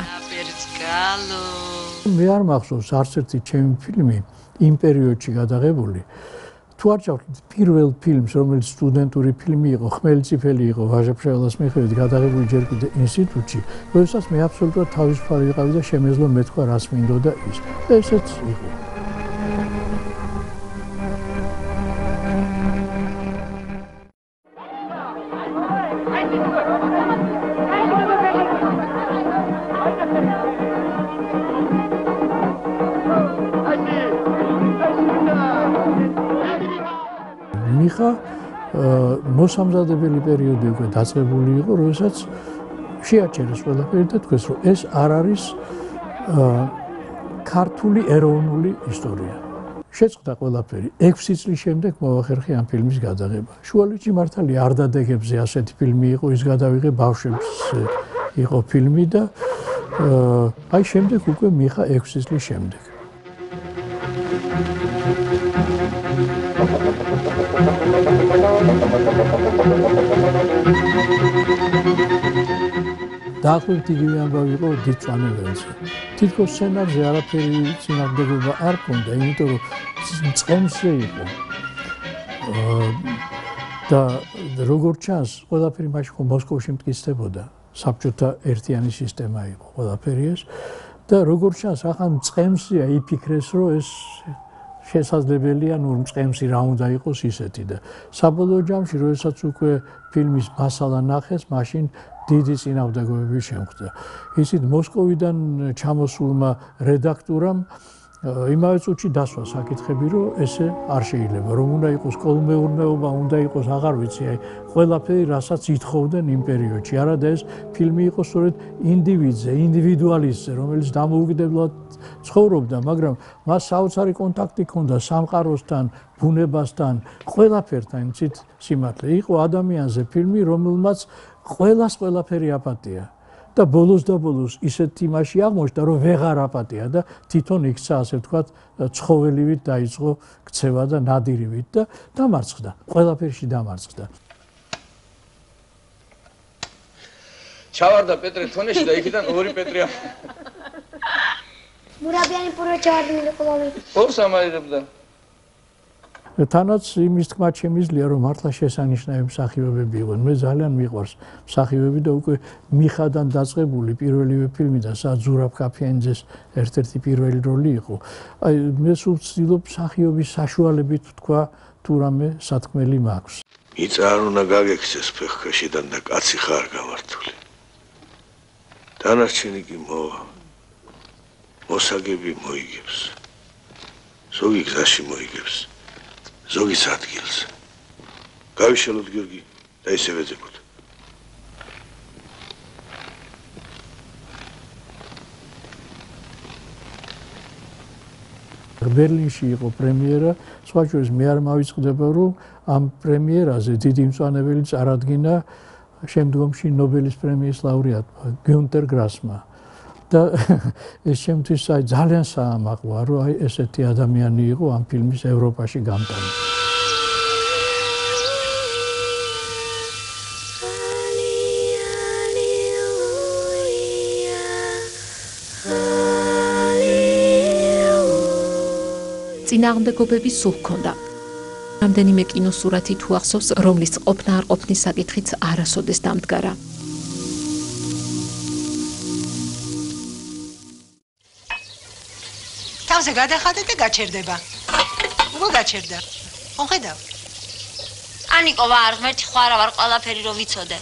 მე არ მახსოვს არც ერთი ჩემი ფილმი იმ პერიოდში გადაღებული. თუ არ ჩავთვლით პირველ ფილმს, რომელიც სტუდენტური ფილმი იყო, ხმელწიფელი იყო, ვაჟა-ფშაველას მიხედვით გადაღებული ჯერ კიდევ ინსტიტუტში, როდესაც მე აბსოლუტურად თავისუფალი ვიყავი და შემეძლო მეთქვა რას მინდოდა ის. ესეც იყო. მიხა მოსამზადებელი პერიოდი უკვე დაწყებული იყო, როდესაც შეაჩერეს ყველაფერი და თქვეს, რომ ეს არ არის ქართული ეროვნული ისტორია. შეწყდა ყველაფერი. 6 წლის შემდეგ მოახერხე ამ ფილმის გადაღება. შუალედში მართალია არ დადეგებზე ასეთი ფილმი იყო, ის გადავიღე ბავშვებს იყო ფილმი და აი შემდეგ უკვე მიხა 6 წლის შემდეგ. დაახლოებით იგივე ამბავი იყო დიდწვანეველზე. თითქოს სცენარზე არაფერი წინააღმდეგობა არ ჰქონდა, იმიტომ რომ წყემსზე იყო. და როგორც ჩანს, ყველაფერი მაშინ მოსკოვში მტკიცდებოდა. საბჭოთა ერთიანი სისტემა იყო ყველაფერი ეს და როგორც ჩანს, ახლა წყემსია იფიქრეს, რომ ეს შესაძლებელია, ნუ წყემსი რა უნდა იყოს ისეთი და საბოლოო ჯამში, როდესაც უკვე ფილმის მასალა ნახეს, მაშინ დიდი წინააღმდეგობები შემხვდა. ისიც მოსკოვიდან ჩამოსულმა რედაქტორამ იმავე წუთში დასვა საკითხები, რომ ესე არ შეიძლება, რომ უნდა იყოს კოლმეურნეობა, უნდა იყოს აღარ ვიცი, აი ყველაფერი, რასაც ითხოვდნენ იმ პერიოდში. არა და ეს ფილმი იყო სწორედ ინდივიდზე, ინდივიდუალისტზე, რომელიც დამოუკიდებლად ცხოვრობდა, მაგრამ მას საოცარი კონტაქტი ჰქონდა სამყაროსთან, ბუნებასთან, ყველაფერთან, იცით, სიმართლე. იყო ადამიანზე ფილმი, რომელმაც ყველას ყველაფერი აპატია. და ბოლოს და ბოლოს ისეთ იმაში აღმოჩნდა, რომ ვეღარ აპატია და თვითონ იქცა, ასე ვთქვათ, ცხოველივით დაიწყო ქცევა და ნადირივით და დამარცხდა. ყველაფერში დამარცხდა. ჩავარდა პეტრე თონეში და იქიდან ორი პეტრია. მურაბიანი პურა ჩავარდა ყოლავი. ორს ამაირებდა. თანაც იმის თქმა შემიძლია, რომ მართლა შესანიშნავი მსახიობები იყვნენ. მე ძალიან მიყვარს მსახიობები და უკვე მიხადან დაწყებული პირველივე ფილმი და ზურაბ კაფიანიძეს ერთ-ერთი პირველი როლი იყო. აი მე სულ ვცდილობ მსახიობის საშუალებით ვთქვა თუ რამე სათქმელი მაქვს. იწა არ უნდა გაგექცეს ფეხქაშიდან და კაცი ხარ გამართული. დანარჩენი კი მოვა. მოსაგები მოიგებს. ზოგი გზაში მოიგებს. ზოგის ადგილს. გავიშალოთ გიორგი და ისე ვეძებოთ. ბერლინში იყო პრემიერა, სხვა შორის მე არ მავიწყდება, რომ ამ პრემიერაზე დიდი მწვანებელი წარადგინა შემდგომში ნობელის პრემიის ლაურეატმა გიუნტერ გრასმა. და ეს შემთხვევით აი ძალიან საამაყოა, რომ აი ესეთი ადამიანი იყო ამ ფილმის ევროპაში გამტანი. წინააღმდეგობები სულ ჰქონდა. რამდენიმე კინოსურათი თუ ახსოვს, რომლის ყოფნა არ ყოფნის საკითხიც არასოდეს დამდგარა. თავზე გადახადე და გაჩერდება. უგო გაჩერდა. ხონხედავ. ანიკო ვარ, ღმერთი ხوارა ვარ, ყველაფერი რო ვიცოდე.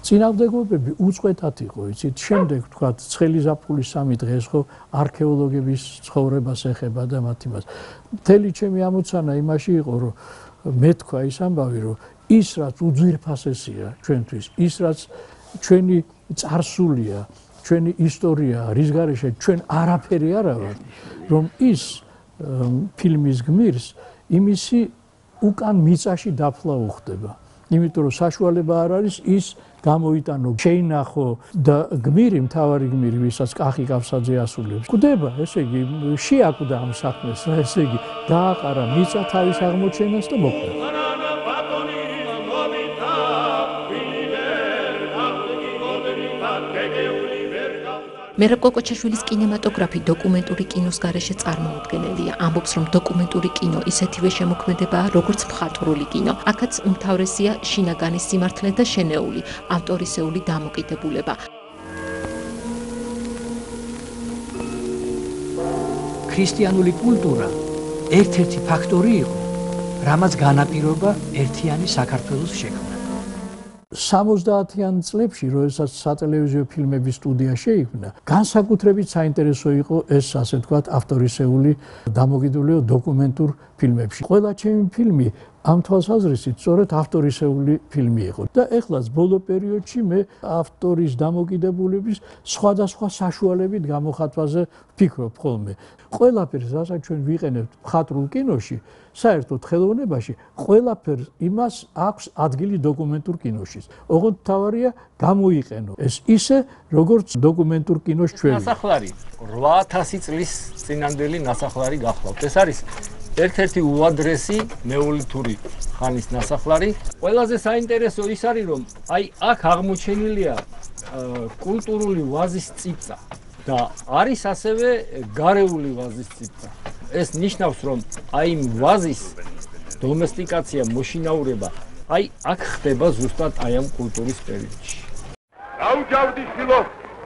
წინააღმდეგობები უწყვეტად იყო, იცით, შემდეგ თქვა ცხელი ზაფხულის 3 დღეს ხო არქეოლოგების ცხოვრებას ეხება და მათ იმას. მთელი ჩემი ამოცანა იმაში იყო, რომ მე თქვა ის ამბავი, რომ ის რაც უძვირფასესია ჩვენთვის, ის რაც ჩვენი წარსულია, ჩვენი ისტორია, რის გარეშე ჩვენ არაფერი არა ვართ, რომ ის ფილმის გმირს იმისი უკან მიწაში დაფლა უხდება. იმიტომ რომ საშუალება არ არის ის გამოიტანო, შეინახო და გმირი, მთავარი გმირი, ვისაც კახი კავსაძე ასრულებს. კვდება, ესე იგი, შეაკვდა ამ საქმეს, ესე იგი, დააყარა მიწა თავის აღმოჩენას და მოკვდა. მერაბ კოკოჩაშვილის კინემატოგრაფი დოკუმენტური კინოს გარეშე წარმოუდგენელია. ამბობს, რომ დოკუმენტური კინო ისეთივე შემოქმედებაა, როგორც მხატვრული კინო. აქაც უმთავრესია შინაგანი სიმართლე და შენეული, ავტორისეული დამოკიდებულება. ქრისტიანული კულტურა ერთ-ერთი ფაქტორი იყო, რამაც განაპირობა ერთიანი საქართველოს შექმნა. 70-იან წლებში, როდესაც სატელევიზიო ფილმების სტუდია შეიქმნა, განსაკუთრებით საინტერესო იყო ეს, ასე ვთქვათ, ავტორისეული დამოკიდებულება დოკუმენტურ ფილმებში. ყველა ჩემი ფილმი ამ თვალსაზრისით სწორედ ავტორისეული ფილმი იყო. და ეხლაც ბოლო პერიოდში მე ავტორის დამოკიდებულების სხვადასხვა საშუალებით გამოხატვაზე ვფიქრობ ხოლმე. ყველაფერს, რასაც ჩვენ ვიყენებთ მხატვრულ კინოში, საერთოდ ხელოვნებაში, ყველაფერს იმას აქვს ადგილი დოკუმენტურ კინოში. ოღონდ თავარია გამოიყენო ეს ისე, როგორც დოკუმენტურ კინოს ჩვენი. ნასახლარი 8000 წლის წინანდელი ნასახლარი გახლავთ. ეს არის ერთ-ერთი უადრესი ნეოლითური ხანის ნასახლარი. ყველაზე საინტერესო ის არის, რომ აი აქ აღმოჩენილია კულტურული ვაზის წიწა და არის ასევე გარეული ვაზის წიწა. ეს ნიშნავს, რომ აი ვაზის დომესტიკაცია, მოშინაურება აი აქ ხდება ზუსტად აი ამ კულტურის პერიოდში. დაუჯავდი შილო.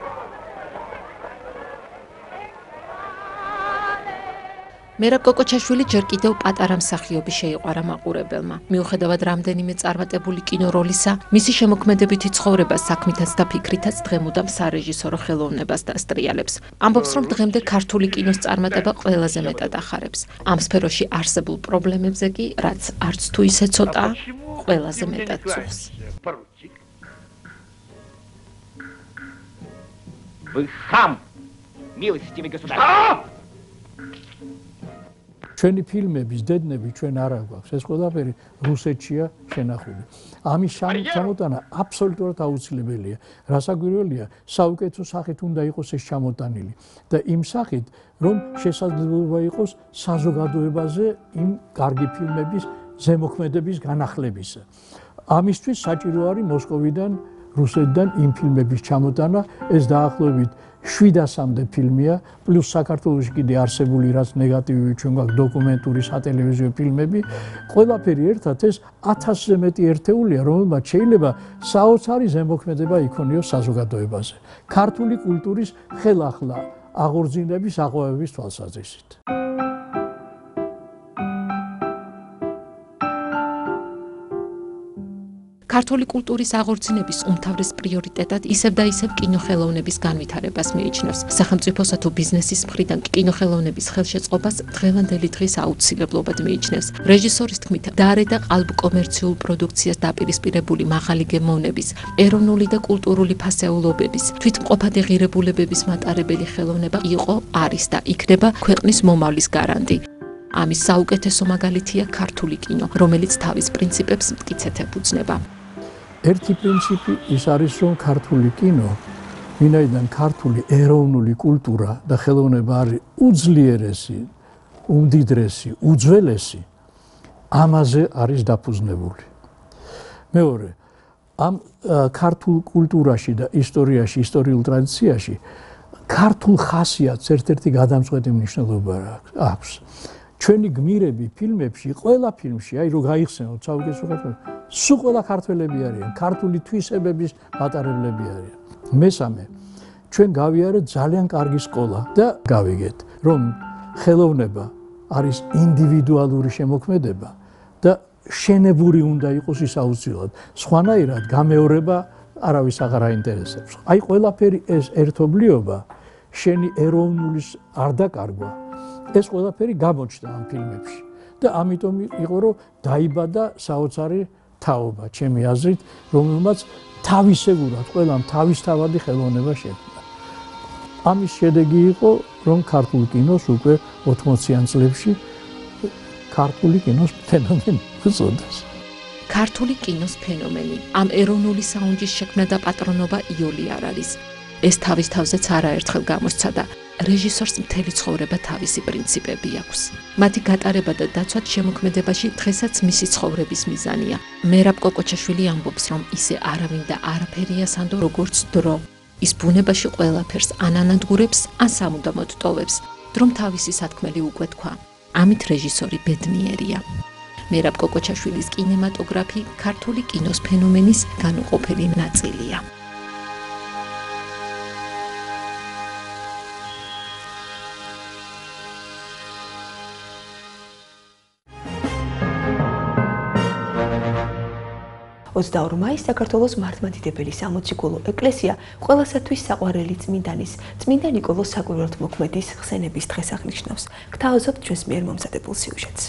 მერაბ კოკოჩაშვილი ჯერ კიდევ პატარა მსახიობი შეიყვარა მაყურებელმა. მიუხედავად რამდენიმე წარმატებული კინოროლისა, მისი შემოქმედებითი ცხოვრება საქმითაც და ფიქრითაც დღემუდამ სარეჟისორო ხელოვნებას დასტრიალებს. ამბობს, რომ დღემდე ქართული კინოს წარმატება ყველაზე მეტად ახარებს. ამ სფეროში არსებულ პრობლემებზე კი, რაც არც თუ ისე ცოტა, ყველაზე მეტად წუხს. Вы сам, милостивый государь! ჩვენი ფილმების დედნები ჩვენ არ აგვაქვს. ეს ყველაფერი რუსეთშია შენახული. ამის ჩამოტანა აბსოლუტურად აუცილებელია. რასაკვირველია, საუკეთესო სახით უნდა იყოს ეს ჩამოტანილი და იმ სახით, რომ შესაძლებლობა იყოს საზოგადოებაზე იმ კარგი ფილმების ზემოქმედების განახლებისა. ამისთვის საჭირო არის მოსკოვიდან, რუსეთიდან იმ ფილმების ჩამოტანა, ეს დაახლოებით 700-მდე ფილმია, პლუს საქართველოში კიდე არსებული რაც ნეგატივი ჩვენ გვაქვს დოკუმენტური სატელევიზიო ფილმები, ყველაფერი ერთად ეს 1000-ზე მეტი ერთეულია, რომელმაც შეიძლება საოცარი ზემოქმედება იქონიოს საზოგადოებაზე. ქართული კულტურის ხელახლა აღორძინების აღვევების თვალსაზრისით. ქართული კულტურის აღორძინების უმთავრეს პრიორიტეტად ისევ და ისევ კინოხელოვნების განვითარებას მიიჩნევს. სახელმწიფოსა თუ ბიზნესის მხრიდან კინოხელოვნების ხელშეწყობას დღევანდელი დღის აუცილებლობად მიიჩნევს. რეჟისორის თქმით, დარე და ყალბ კომერციულ პროდუქციას დაპირისპირებული მაღალი გემოვნების, ეროვნული და კულტურული ფასეულობების, თვითმყოფადი ღირებულებების მატარებელი ხელოვნება იყო, არის და იქნება ქვეყნის მომავლის გარანტი. ამის საუკეთესო მაგალითია ქართული კინო, რომელიც თავის პრინციპებს მტკიცედ ეფუძნება. ერთი პრინციპი ის არის, რომ ქართული კინო, ვინაიდან ქართული ეროვნული კულტურა და ხელოვნება არის უძლიერესი, უმდიდრესი, უძველესი, ამაზე არის დაფუძნებული. მეორე, ამ ქართულ კულტურაში და ისტორიაში, ისტორიულ ტრადიციაში ქართულ ხასიათს ერთ-ერთი გადამწყვეტი მნიშვნელობა აქვს. ჩვენი გმირები ფილმებში, ყველა ფილმში, აი რო გაიხსენოთ საუკეთესო ხალხები, სულ ყველა ქართველები არიან, ქართული თვისებების მატარებლები არიან. მესამე, ჩვენ გავიარეთ ძალიან კარგი სკოლა და გავიგეთ, რომ ხელოვნება არის ინდივიდუალური შემოქმედება და შენებური უნდა იყოს ის აუცილებლად. სხვანაირად გამეორება არავის აღარ აინტერესებს. აი ყველაფერი ეს ერთობლიობა, შენი ეროვნულის არ დაკარგვა, ეს ყველაფერი გამოჩნდა ამ ფილმებში. და ამიტომ იყო რომ დაიბადა საოცარი თაობა, ჩემი აზრით, რომელმაც თავისებურად ყველამ თავისთავადი ხელოვნება შექმნა. ამის შედეგი იყო, რომ ქართულ კინოს უკვე 80-იან წლებში ქართული კინოს ფენომენი უწოდეს. ქართული კინოს ფენომენი. ამ ეროვნული საუნჯის შექმნა და პატრონობა იოლი არ არის. ეს თავის თავზეც არაერთხელ გამოსცადა. რეჟისორს მთელი ცხოვრება თავისი პრინციპები აქვს. მათი გატარება და დაცვაც შემოქმედებაში დღესაც მისი ცხოვრების მიზანია. მერაბ კოკოჩაშვილი ამბობს, რომ ისე არავინ და არაფერია სანდო როგორც დრო. ის ბუნებაში ყველაფერს ან ანადგურებს, ან სამუდამოდ ტოვებს. დრომ თავისი სათქმელი უკვე თქვა. ამით რეჟისორი ბედნიერია. მერაბ კოკოჩაშვილის კინემატოგრაფი ქართული კინოს ფენომენის განუყოფელი ნაწილია. მაისს საქართველოს მართლმადიდებელი სამოციქულო ეკლესია ყველასათვის საყვარელი წმინდანის, წმინდა ნიკოლოზ საკვირველთმოქმედის ხსენების დღეს აღნიშნავს. გთავაზობთ ჩვენს მიერ მომზადებულ სიუჟეტს.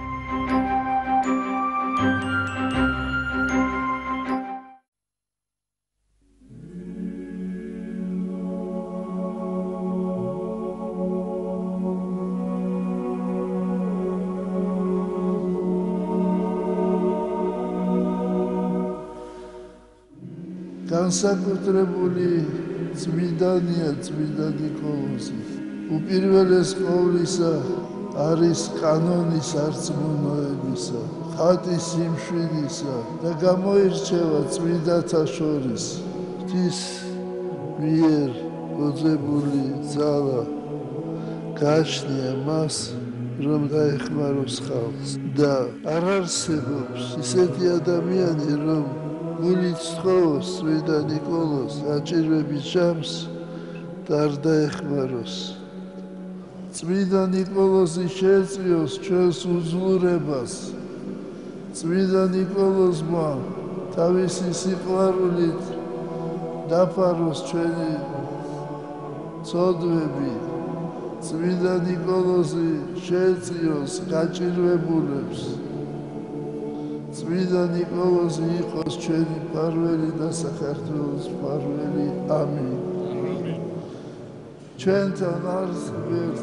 განსაკუთრებული წმინდანია წმინდა ნიკოლოზი. უპირველეს ყოვლისა არის კანონის არწმუნოებისა, ხატის სიმშვიდისა და გამოირჩევა წმინდათა შორის ღვთის მიერ მოძებული ძალა გააჩნია მას, რომ დაეხმაროს ხალხს და არ არსებობს ისეთი ადამიანი, რომ გულით სთხოვოს წმინდა ნიკოლოზს საჭიროების ჯამს და არ დაეხმაროს. წმინდა ნიკოლოზი შეეწვიოს ჩვენს უძლურებას. წმინდა ნიკოლოზმა თავისი სიყვარულით დაფაროს ჩვენი ცოდვები. წმინდა ნიკოლოზი შეეწვიოს გაჭირვებულებს. წმინდა ნიკოლოზი იყოს ჩვენი მფარველი და საქართველოს მფარველი. ამინ. ჩვენთან არის ერთ.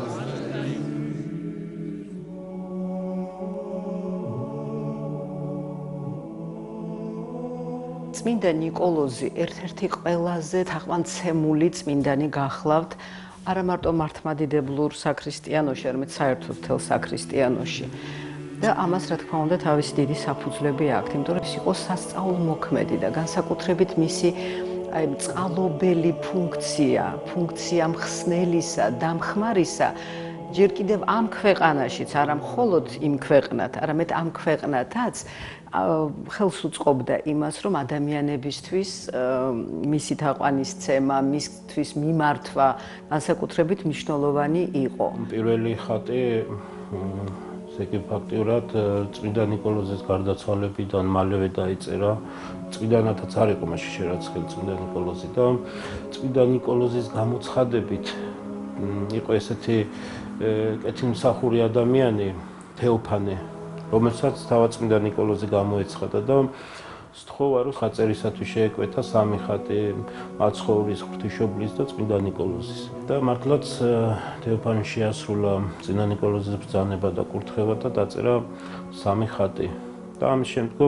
წმინდა ნიკოლოზი ერთ-ერთი ყველაზე თაყვანცემული წმინდანი გახლავთ არა მარტო მართლმადიდებლურ საქრისტიანოში, არამედ საერთოდ მთელ საქრისტიანოში. და ამას რა თქმა უნდა თავისი დიდი საფუძვლები აქვს, იმიტომ რომ ის იყო სასწაულმოქმედი და განსაკუთრებით მისი აი წყალობელი ფუნქცია მხსნელისა, დამხმარისა ჯერ კიდევ ამ ქვეყანაშიც, არა მხოლოდ იმ ქვეყნად, არამედ ამ ქვეყნათაც ხელს უწყობდა იმას, რომ ადამიანებისთვის მისი თაყვანისცემა, მისთვის მიმართვა განსაკუთრებით მნიშვნელოვანი იყო. პირველი ხატი ზეგი ფაქტიურად წმინდა ნიკოლოზის გარდაცვალებიდან მალევე დაიწერა. წმინდანათაც არ იყო მაშინ შერაცხილი წმინდა ნიკოლოზი და წმინდა ნიკოლოზის გამოცხადებით იყო ესეთი კეთილმსახური ადამიანი თეოფანე, რომელსაც თავად წმინდა ნიკოლოზი გამოეცხადა და სთხოვა, რომ ხაწერისათვის შეეკვეთა სამი ხატი მაცხოვრის, ღვთისმშობლის და წმინდა ნიკოლოზის. და მართლაც თეოფანე შეასრულა წმინდა ნიკოლოზის ბრძანება და კურთხევა და დაწერა სამი ხატი. და ამის შემდგომ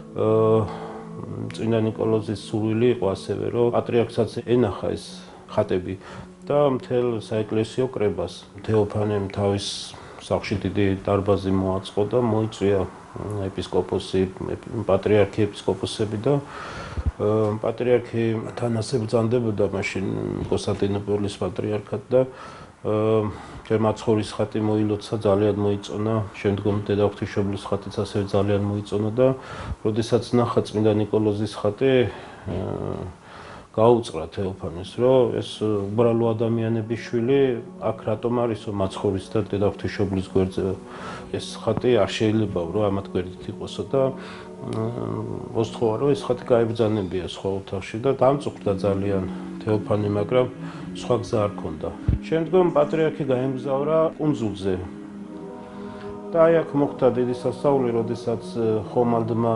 წმინდა ნიკოლოზის სურვილი იყო ასევე, რომ პატრიარქსაც ენახა ეს ხატები და მთელ საეკლესიო კრებას თეოფანემ თავის სახლში დიდი დარბაზი მოაწყო და მოიწვია ეპისკოპოსი, პატრიარქი, ეპისკოპოსები და პატრიარქი თან ასე ბრძანდებოდა მაშინ კონსტანტინოპოლის პატრიარქად და მაცხოვრის ხატი მოილოცა, ძალიან მოიწონა, შემდგომ დედა ღვთისმშობლის ხატიც ასევე ძალიან მოიწონა და როდესაც ნახა წმინდა ნიკოლოზის ხატი გაუწყრა თეოფანეს, რომ ეს უბრალო ადამიანების შვილი აქ რატომ არისო მაცხოვრის და დედა ღვთისმშობლის გვერდზე ეს ხატი არ შეიძლება რომ ამათ გვერდით იყოსო და მოსთხოვა რომ ეს ხათი გაიბრძანებია სხვა ოთახში და დამწუხდა ძალიან თეოფანი, მაგრამ სხვა გზა არ ქონდა. შემდგომ პატრიარქი გაემგზავრა კუნძულზე. და აი აქ მოხდა დიდი სასწაული, როდესაც ხომალდმა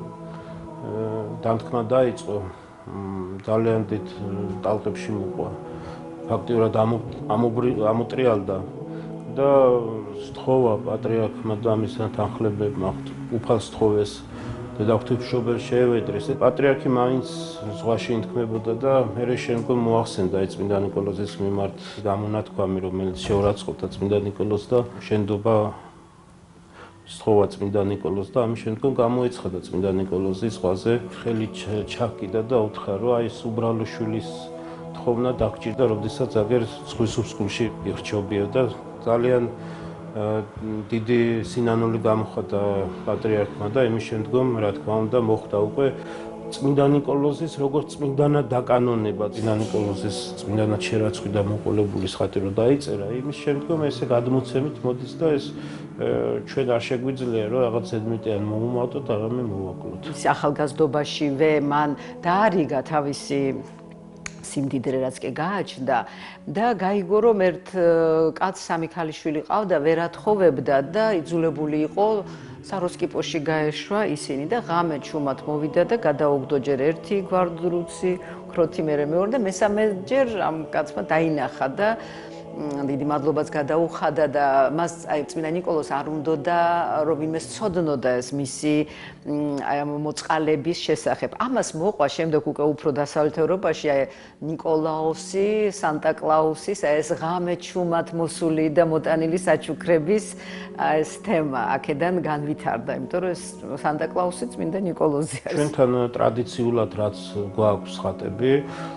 დანთქმა დაიწყო, ძალიან დიდ ტალღებში მოყვა. ფაქტიურად ამოტრიალდა და სთხოვა პატრიარქმა და მის თანხლებებმა უფალს სთხოვეს და ღვთისმშობელს შეევედრეს. პატრიარქი მაინც ზღვაში ინთქმებოდა და მერე შემდგომ მოახსენდა წმინდა ნიკოლოზის მიმართ გამონათქვამი, რომელიც შეურაცხყოფდა წმინდა ნიკოლოზს და შენდობა სთხოვა წმინდა ნიკოლოზს და ამის შემდგომ გამოეცხადა წმინდა ნიკოლოზის ზღვაზე ხელი ჩაკიდა და უთხრა, რომ აი ეს უბრალო შვილის თხოვნა დაგჭირდა, როდესაც აგერ ზღვის უსკულში ირჩიობია და ძალიან დიდი სინანული გამოხატა პატრიარქმა და იმის შემდგომ, რა თქმა უნდა, მოხდა უკვე წმინდა ნიკოლოზის როგორც წმინდანად დაკანონება, წმინდა ნიკოლოზის წმინდანად შერაცხი და მოყოლებული ხატი რო დაიწერა, იმის შემდგომ ესე გადმოცემით მოდის და ეს ჩვენ არ შეგვიძლია რომ რაღაც ზედმეტიან მომავტოთ, არამე მოვაკლოთ. ის ახალგაზრდობაშივე მან დაარიგა თავისი სიმდიდრე რაც კი გააჩნდა და გაიგო რომ ერთ კაცს სამი ქალიშვილი ყავდა, ვერ ათხოვებდა და იძულებული იყო საროსკიპოში გაეშვა ისინი და ღამე ჩუმად მოვიდა და გადაუგდო ჯერ ერთი გვარდრუცი, ქროთი მერე მეორე და მესამეჯერ ამ კაცმა დაინახა და დიდი მადლობაც გადაუხადა და მას აი წმინდა ნიკოლოზს არ უნდოდა რომ ვინმე სცოდნოდა ეს მისი აი ამ მოწყალების შესახებ. ამას მოყვა შემდეგ უკვე უფრო დასავლეთ ევროპაში აი ნიკოლაოსი, სანტა კლაუსის აი ეს ღამე ჩუმად მოსული და მოტანილი საჩუქრების ეს თემა აქედან განვითარდა, იმიტომ რომ ეს სანტა კლაუსი წმინდა ნიკოლოზი არის. ჩვენთან ტრადიციულად რაც გვაქვს ხატები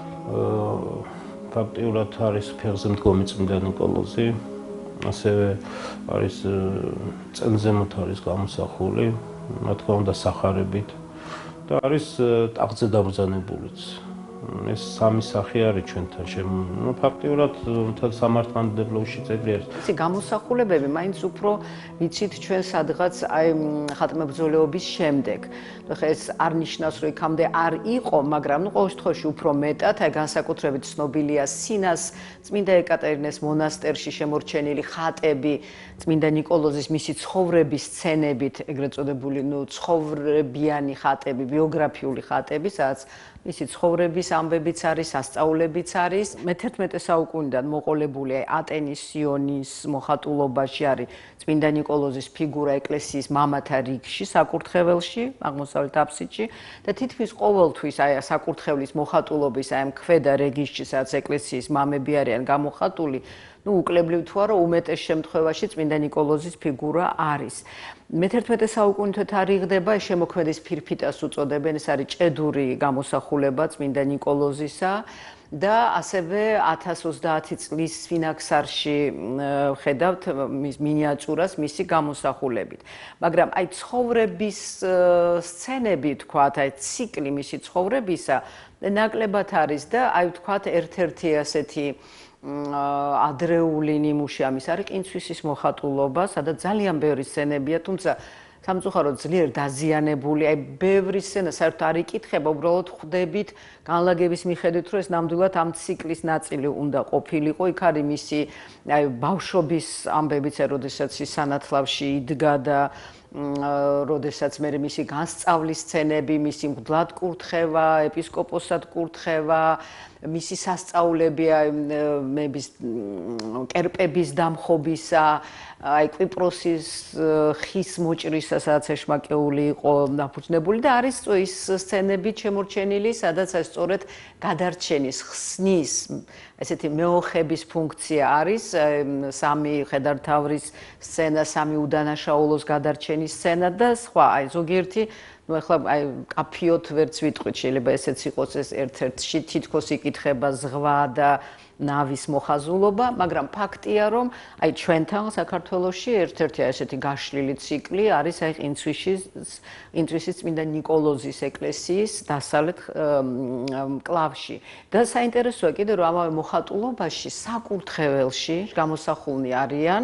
ფაქტიურად არის ფეხზე მდგომი წმინდა ნიკოლოზი, ასევე არის წელზემოთ არის გამოსახული, რა თქმა უნდა სახარებით და არის ტახტზე დაბრძანებულიც. ეს სამი სახე არის ჩვენთან ფაქტიურად სამართლმადიდებლოში წეგრი არის. ისე გამოსახულებები მაინც უფრო ვიცით ჩვენ სადღაც აი ხატმებრძოლეობის შემდეგ. ხა ეს არ ნიშნავს რომ იქამდე არ იყო, მაგრამ ნუ ყოველ შემთხვევაში უფრო მეტად აი განსაკუთრებით ცნობილია სინას წმინდა ეკატერინეს მონასტერში შემორჩენილი ხატები, წმინდა ნიკოლოზის მისი ცხოვრების სცენებით, ეგრეთ წოდებული ნუ ცხოვრებიანი ხატები, ბიოგრაფიული ხატები, სადაც მისი ცხოვრების ამბებიც არის, სასწაულებიც არის. მე-11 საუკუნიდან მოყოლებული ატენის სიონის მოხატულობაში არის წმინდა ნიკოლოზის ფიგურა ეკლესიის მამათა რიგში, საკურთხეველში, აღმოსავლეთ აფსიდში და თითქმის ყოველთვის აი საკურთხევლის მოხატულობის აი ამ ქვედა რეგისტრში, სადაც ეკლესიის მამები არიან გამოხატული, ნუ უკლებლივ თუ არა უმეტეს შემთხვევაში წმინდა ნიკოლოზის ფიგურა არის. მე-11 საუკუნით არიღდება შემოქმედის ფირფიტას უწოდებენ, ეს არის ჭედური გამოსახულება წმინდა ნიკოლოზისა და ასევე 1030 წლის სვინაქსარში ხედავთ მის მინიატურას მისი გამოსახულებით. მაგრამ აი ცხოვრების სცენები თქვათ, აი ციკლი მისი ცხოვრებისა ნაკლებად არის და აი თქვათ ერთ-ერთი ასეთი ადრეული ნიმუში ამის არის ყინცვისის მოხატულობა, სადაც ძალიან ბევრი სცენებია, თუმცა სამწუხაროდ ძლიერ დაზიანებული, აი ბევრი სცენა საერთოდ არ იკითხება, უბრალოდ ხვდებით განლაგების მიხედვით, რომ ეს ნამდვილად ამ ციკლის ნაწილი უნდა ყოფილიყო. იქ არის მისი აი ბავშვობის ამბებიც, როდესაც ის სანათლავში იდგა და როდესაც მე მისი განსწავლის სცენები, მისი მღვდლად კურთხევა, ეპისკოპოსად კურთხევა, მისი სასწაულები მების კერპების დამხობისა, აი კვიპროსის ხის მოჭრისა, სადაც ეშმაკეული იყო დაფუძნებული და არის ის სცენები შემორჩენილი, სადაც აი სწორედ გადარჩენის, ხსნის, ესეთი მეოხების ფუნქცია არის, სამი ხედართავრის სცენა, სამი უდანაშაულოს გადარჩენის სცენა და სხვა, აი ზოგიერთი ну ახლა აი კაფიოთ ვერც ვიტყვით, შეიძლება ესეც იყოს ეს ერთ-ერთში თითქოს იკითხება ზღვა და ნავის მოხაზულობა, მაგრამ ფაქტია რომ აი ჩვენთან საქართველოში ერთ-ერთი ესეთი გაშლილი ციკლი არის აი ყინცვისის წმინდა ნიკოლოზის ეკლესიის დასავლეთ მკლავში. და საინტერესოა კიდე რომ ამავე მოხატულობაში საკურთხეველში გამოსახულნი არიან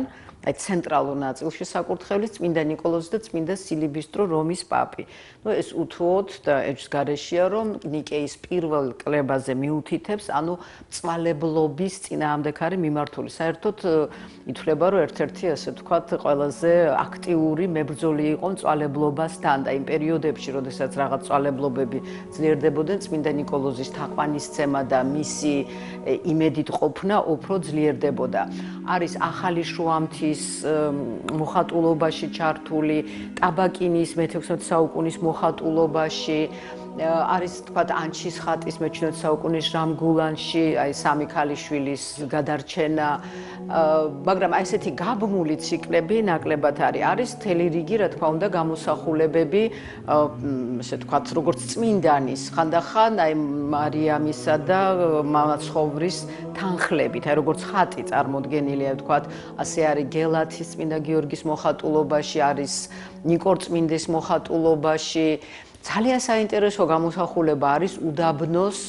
აი ცენტრალურ ნაწილში საკურთხევლის წმინდა ნიკოლოზი და წმინდა სილიბისტრო რომის პაპი. ნუ ეს უთუოდ და ეჭვს გარეშეა, რომ ნიკეის პირველ კლებაზე მიუთითებს, ანუ მწვალებლობის წინააღმდეგარი მიმართული. საერთოდ ითვლება, რომ ერთ-ერთი ასე ვთქვათ, ყველაზე აქტიური მებრძოლი იყო მწვალებლობასთან და იმ პერიოდებში, როდესაც რაღაც მწვალებლობები ძლიერდებოდნენ, წმინდა ნიკოლოზის თაყვანისცემა და მისი იმედით ყოფნა უფრო ძლიერდებოდა. არის ახალი შუამთის მოხატულობაში ჩართული, ტაბაკინის მე-16 საუკუნის მოხატულობაში, არის თქვათ ანჩის ხატის მე-17 საუკუნის ჟამგულანში, აი სამი ქალიშვილის გადარჩენა, მაგრამ აი ესეთი გაბმული ციკლები ნაკლებად არის. არის მთელი რიგი, რა თქმა უნდა, გამოსახულებები, ესე თქვათ, როგორც წმინდანის, ხანდახან აი მარიამისა და მამაცხოვრის თანხლებით, აი როგორც ხატი წარმოდგენილია, თქვათ, ასე არის გელათის წმინდა გიორგის მოხატულობაში, არის ნიკორწმინდის მოხატულობაში. ძალიან საინტერესო გამოსახულება არის უდაბნოს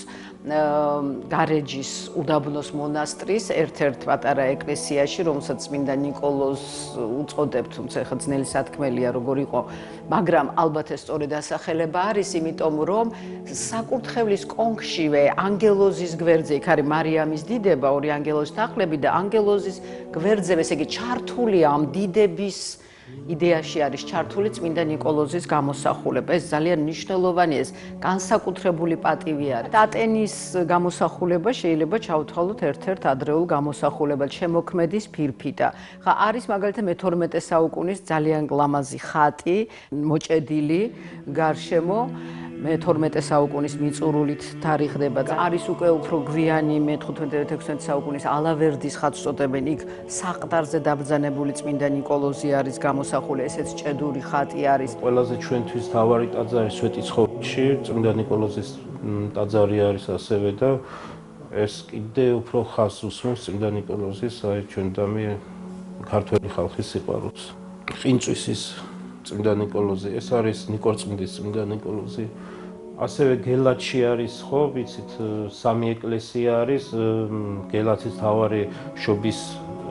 გარეჯის უდაბნოს მონასტრის ერთ-ერთ პატარა ეკლესიაში, რომელსაც წმინდა ნიკოლოზ უწოდებთ, თუმცა ხა ძნელი სათქმელია როგორ იყო, მაგრამ ალბათ ეს სწორი დასახელება არის, იმიტომ რომ საკურთხევლის კონქშივე ანგელოზის გვერდზე, იქ არის მარიამის დიდება, ორი ანგელოზის თანხლები და ანგელოზის გვერდზე, ესე იგი ჩართულია ამ დიდების იდეაში არის ჩართული წმინდა ნიკოლოზის გამოსახულება. ეს ძალიან მნიშვნელოვანია, ეს განსაკუთრებული პატივი არის. ატენის გამოსახულება შეიძლება ჩავთვალოთ ერთ-ერთ ადრეულ გამოსახულებად, შემოქმედის ფირფიტა. ხა არის მაგალითად მე-12 საუკუნის ძალიან გლამაზი ხატი, მოჭედილი გარშემო. მე-12 საუკუნის მიწურულით თარიღდება. არის უკვე უფრო გვიანი მე-15-16 საუკუნის ალავერდის ხატს წოდებენ. იქ საყდარზე დაბრძანებული წმინდა ნიკოლოზი არის გამოსახული, ესეც ჭედური ხატი არის. ყველაზე ჩვენთვის თავარი ტაძარი სვეტიცხოველში, წმინდა ნიკოლოზის ტაძარი არის ასევე და ეს კიდე უფრო ხაზს უსვამს წმინდა ნიკოლოზის აი ჩვენდამი ქართველი ხალხის სიყვარულს. ყინწვისის წმინდა ნიკოლოზი, ეს არის ნიკორწმინდის წმინდა ნიკოლოზი. ასევე გელათში არის, ხო, ვიცით, სამი ეკლესია არის, გელათის თავარი შობის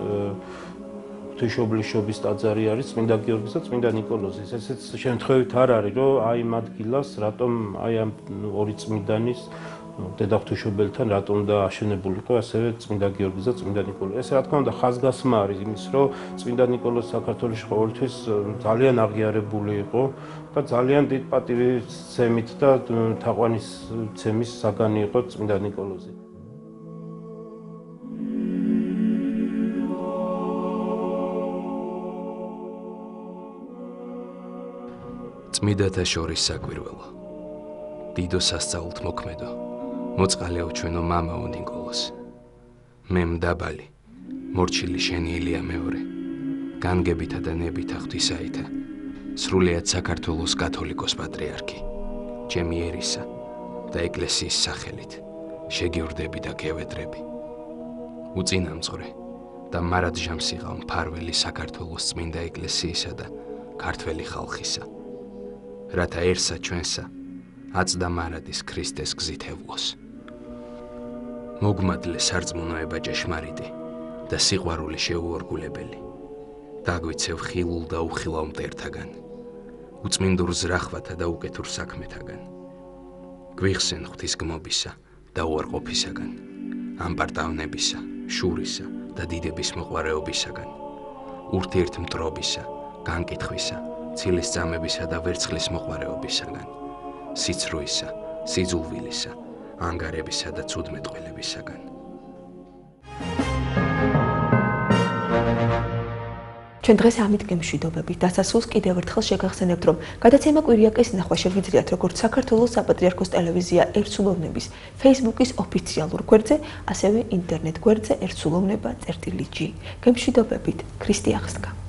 ღვთისმშობლის შობის ტაძარი არის, წმინდა გიორგის და წმინდა ნიკოლოზის. ესეც შემთხვევით არ არის, რომ აი ამ ადგილას რატომ აი ამ ორი წმინდანის დედა ღვთისმშობელთან რატომ და აშენებულიყო ასევე წმინდა გიორგის და წმინდა ნიკოლოზი. ეს რა თქმა უნდა ხაზგასმა არის იმის, რომ წმინდა ნიკოლოზი საქართველოში ყოველთვის ძალიან აღიარებული იყო და ძალიან დიდ პატივისცემით და თაყვანისცემის საგანი იყო წმინდა ნიკოლოზი. წმიდათა შორის საკვირველო. დიდო სასწაულთ მოქმედო. მოწყალეო ჩვენო მამაო ნიკოლოზ. მე მდაბალი, მორჩილი შენი ელია მეორე. განგებითა და ნებითა ღვთისაითა. სრულიად საქართველოს კათოლიკოს პატრიარქი. ჩემი ერისა და ეკლესიის სახელით. შეგიორდები და გევედრები. უწინამწყრე და მარად ჟამსიღავ მფარველი საქართველოს წმინდა ეკლესიისა და ქართველი ხალხისა. რათაერსა ჩვენსა აწდა მარადის ქრისტეს გზით ევლოს. მოგმადლე სარწმუნოება ჭეშმარიტი და სიყვარული შეუორგულებელი. დაგვიცევ ხილულ და უხილავ მტერთაგან. უწმინდურ ზრახვათა და უკეთურ საქმეთაგან. გვიხსენ ღვთის გმობისა და უარყოფისაგან. ამპარტავნებისა, შურისა და დიდების მოყვარეობისაგან. ურთიერთმტრობისა, განკითხვისა, ცილის წამებისა და ვერცხლის მოყვარეობისაგან. სიცრუისა, სიძულვილისა, ანგარებისა და ცუდმეტყველებისაგან. ჩვენ დღეს ამით გემშვიდობებით დასასრულს კიდევ ერთხელ შეგახსენებთ, რომ გადაცემა კვირიაკის ნახვა შეგიძლიათ როგორც საქართველოს საპატრიარქოს ტელევიზია ერთსულოვნების Facebook-ის ოფიციალურ გვერდზე, ასევე ინტერნეტ გვერდზე ერთსულოვნება.g. გემშვიდობებით, ქრისტე აღსდგა.